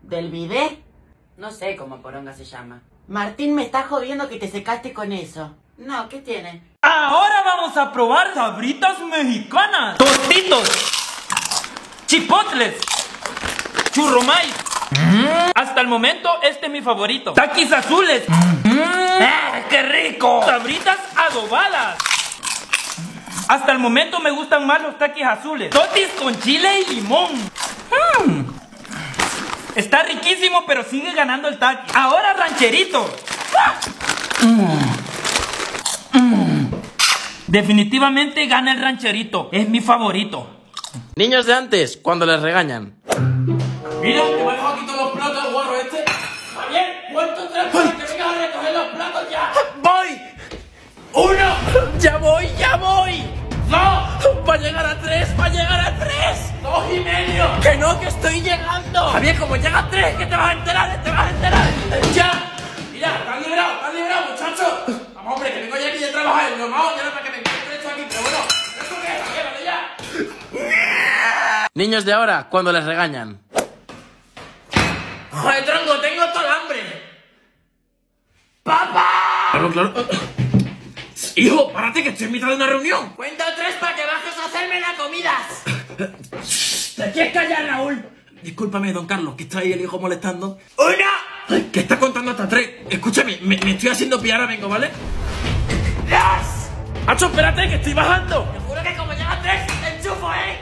[SPEAKER 11] ¿Del bidet? No sé cómo poronga se llama. Martín, me está jodiendo que te secaste con eso. No, ¿qué tiene?
[SPEAKER 1] Ahora vamos a probar sabritas mexicanas. Tostitos. Chipotles. Churromais. Mm. Hasta el momento este es mi favorito. Taquis azules. Mm. ¡Ah, qué rico! Sabritas adobadas. Hasta el momento me gustan más los taquis azules. Totis con chile y limón. Mm. Está riquísimo, pero sigue ganando el taqui. Ahora rancherito. Mm. Mm. Definitivamente gana el rancherito. Es mi favorito.
[SPEAKER 12] Niños de antes, cuando les regañan.
[SPEAKER 6] Mira, que me ha dejado aquí todos los platos, el guarro este. Javier, ¿cuánto tres para que vengas a recoger los platos ya?
[SPEAKER 12] ¡Voy!
[SPEAKER 6] ¡Uno!
[SPEAKER 12] ¡Ya voy, ya voy!
[SPEAKER 6] ¡Dos!
[SPEAKER 12] ¡Va a llegar a tres, va a llegar a tres!
[SPEAKER 6] ¡Dos y medio!
[SPEAKER 12] ¡Que no, que estoy llegando!
[SPEAKER 6] Javier, como llega a tres, que te vas a enterar, te vas a enterar. ¡Ya! Mira, están liberados, están liberados, muchachos. Vamos, hombre, que vengo ya aquí de trabajar. Lo más ya para que me encuentre esto aquí, pero bueno, ¿eso qué es? Javier, vale ya.
[SPEAKER 12] Niños de ahora, cuando les regañan.
[SPEAKER 6] ¡Joder, tronco, tengo todo el hambre! ¡Papá! Claro, claro. Hijo, párate que estoy en mitad de una reunión.
[SPEAKER 11] Cuento tres para que bajes a hacerme la comida.
[SPEAKER 6] ¿Te quieres callar, Raúl? Discúlpame, don Carlos, que está ahí el hijo molestando. ¡Una! Que está contando hasta tres. Escúchame, me, me estoy haciendo pillar, ahora vengo, ¿vale? ¡Dos! ¡Hacho, espérate, que estoy bajando!
[SPEAKER 11] Te juro que como llega a tres, te enchufo, ¿eh?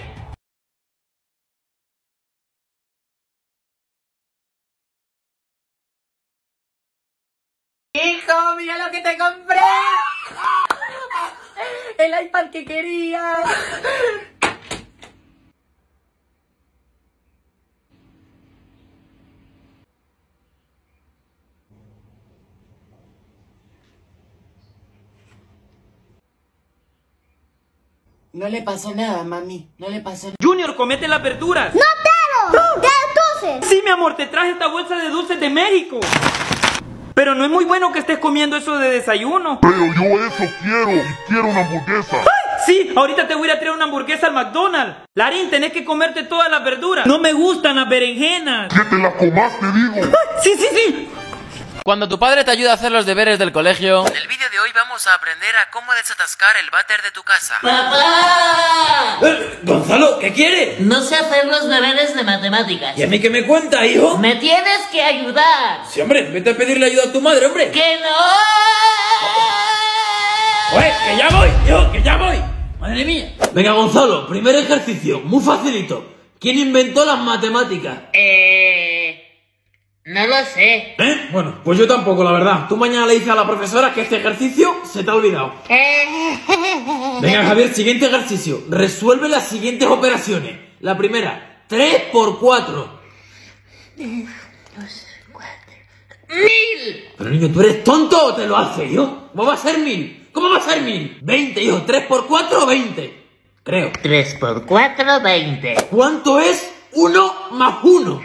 [SPEAKER 11] Hijo, mira lo que te compré. El iPad que quería. No le pasó nada, mami. No le pasó nada.
[SPEAKER 1] Junior, comete las verduras.
[SPEAKER 7] ¡No quiero! ¡Qué dulces!
[SPEAKER 1] Sí, mi amor, te traje esta bolsa de dulces de México. Pero no es muy bueno que estés comiendo eso de desayuno.
[SPEAKER 8] Pero yo eso quiero, y quiero una hamburguesa.
[SPEAKER 1] ¡Ay! Sí, ahorita te voy a ir a traer una hamburguesa al McDonald's. Larín, tenés que comerte todas las verduras. No me gustan las berenjenas.
[SPEAKER 8] Que te las comas, te digo.
[SPEAKER 1] ¡Ay! Sí, sí, sí.
[SPEAKER 12] Cuando tu padre te ayuda a hacer los deberes del colegio. En el vídeo de hoy vamos a aprender a cómo desatascar el váter de tu casa.
[SPEAKER 11] ¡Papá!
[SPEAKER 6] Eh, Gonzalo, ¿qué quieres?
[SPEAKER 11] No sé hacer los deberes de matemáticas.
[SPEAKER 6] ¿Y a mí qué me cuenta, hijo?
[SPEAKER 11] ¡Me tienes que ayudar!
[SPEAKER 6] Sí, hombre, vete a pedirle ayuda a tu madre, hombre.
[SPEAKER 11] ¡Que no!
[SPEAKER 6] ¡Oye, que ya voy, hijo, que ya voy! Madre mía. Venga, Gonzalo, primer ejercicio, muy facilito. ¿Quién inventó las matemáticas?
[SPEAKER 11] Eh... No lo sé.
[SPEAKER 6] ¿Eh? Bueno, pues yo tampoco, la verdad. Tú mañana le dices a la profesora que este ejercicio se te ha olvidado. Venga, Javier, siguiente ejercicio. Resuelve las siguientes operaciones. La primera, tres por cuatro.
[SPEAKER 11] Dos, cuatro... ¡Mil!
[SPEAKER 6] Pero niño, ¿tú eres tonto o te lo hace, hijo? ¿Cómo va a ser mil? ¿Cómo va a ser mil? Veinte, hijo. Tres por cuatro, veinte. Creo.
[SPEAKER 11] Tres por cuatro, veinte.
[SPEAKER 6] ¿Cuánto es uno más uno?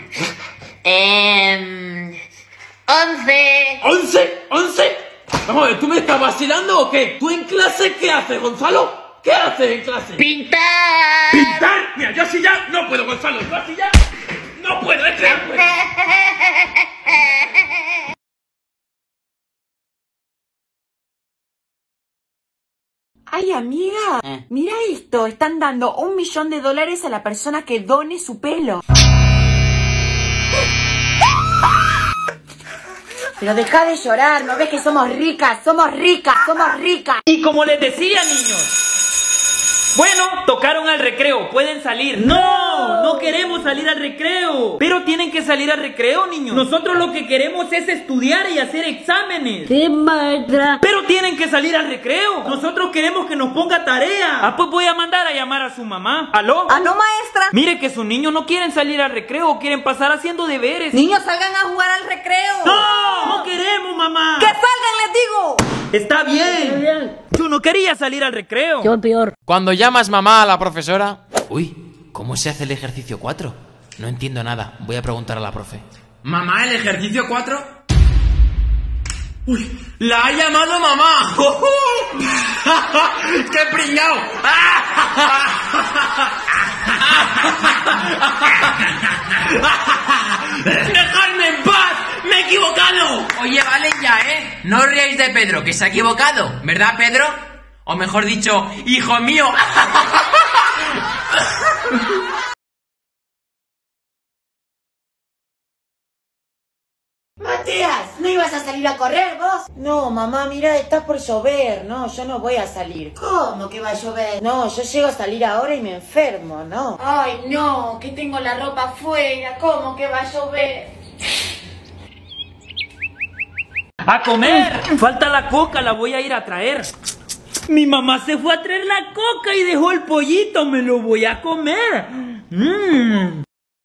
[SPEAKER 11] Eh... Once.
[SPEAKER 6] ¿Once? ¿Once? Vamos a ver, ¿tú me estás vacilando o qué? ¿Tú en clase qué haces, Gonzalo? ¿Qué haces en clase?
[SPEAKER 11] ¡Pintar!
[SPEAKER 6] ¿Pintar? Mira, yo así ya no puedo, Gonzalo. Yo así ya no puedo, es que no puedo.
[SPEAKER 3] Ay, amiga,
[SPEAKER 11] Eh.
[SPEAKER 3] mira esto. Están dando un millón de dólares a la persona que done su pelo. Pero deja de llorar, ¿no ves que somos ricas? Somos ricas, somos ricas.
[SPEAKER 1] Y como les decía, niños. Bueno, tocaron al recreo, pueden salir. No, no queremos salir al recreo. Pero tienen que salir al recreo, niños. Nosotros lo que queremos es estudiar y hacer exámenes.
[SPEAKER 11] ¡Qué maestra!
[SPEAKER 1] Pero tienen que salir al recreo. Nosotros queremos que nos ponga tarea. Ah, pues voy a mandar a llamar a su mamá. ¿Aló?
[SPEAKER 3] Ah, no, maestra.
[SPEAKER 1] Mire que sus niños no quieren salir al recreo, quieren pasar haciendo deberes.
[SPEAKER 3] Niños, salgan a jugar al recreo.
[SPEAKER 1] ¡No! ¡No queremos, mamá!
[SPEAKER 3] ¡Que salgan, les digo!
[SPEAKER 1] Está bien. Yo no quería salir al recreo.
[SPEAKER 11] Yo peor.
[SPEAKER 12] Cuando llamas mamá a la profesora. Uy, ¿cómo se hace el ejercicio cuatro? No entiendo nada, voy a preguntar a la profe.
[SPEAKER 9] Mamá, ¿el ejercicio cuatro? Uy, la ha llamado mamá. ¡Qué pringao!
[SPEAKER 6] ¡Dejadme en paz! ¡Me he equivocado!
[SPEAKER 9] Oye, vale ya, ¿eh? No os riáis de Pedro, que se ha equivocado, ¿verdad, Pedro? O mejor dicho, hijo mío.
[SPEAKER 11] Matías, ¿no ibas a salir a correr vos? No, mamá, mira, está por llover. No, yo no voy a salir. ¿Cómo que va a llover? No, yo llego a salir ahora y me enfermo, ¿no? Ay, no, que tengo la ropa afuera. ¿Cómo que va a llover?
[SPEAKER 1] ¡A comer! Falta la coca, la voy a ir a traer. Mi mamá se fue a traer la coca y dejó el pollito. Me lo voy a comer. Mmm.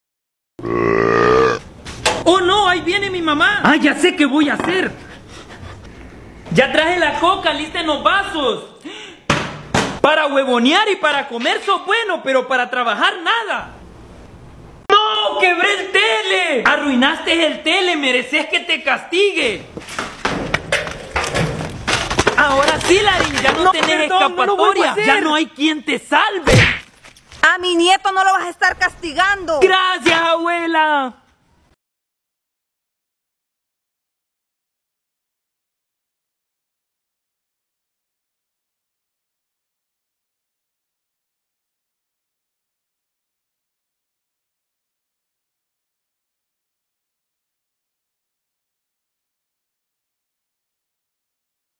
[SPEAKER 1] ¡Oh no! ¡Ahí viene mi mamá! ¡Ah, ya sé qué voy a hacer! Ya traje la coca, lista en los vasos. Para huevonear y para comer sos bueno, pero para trabajar nada. ¡No! ¡Quebré el tele! Arruinaste el tele, mereces que te castigue. Ahora sí, Larín, ya no, no tenés perdón, escapatoria. No ya no hay quien te salve.
[SPEAKER 3] A mi nieto no lo vas a estar castigando.
[SPEAKER 1] Gracias, abuela.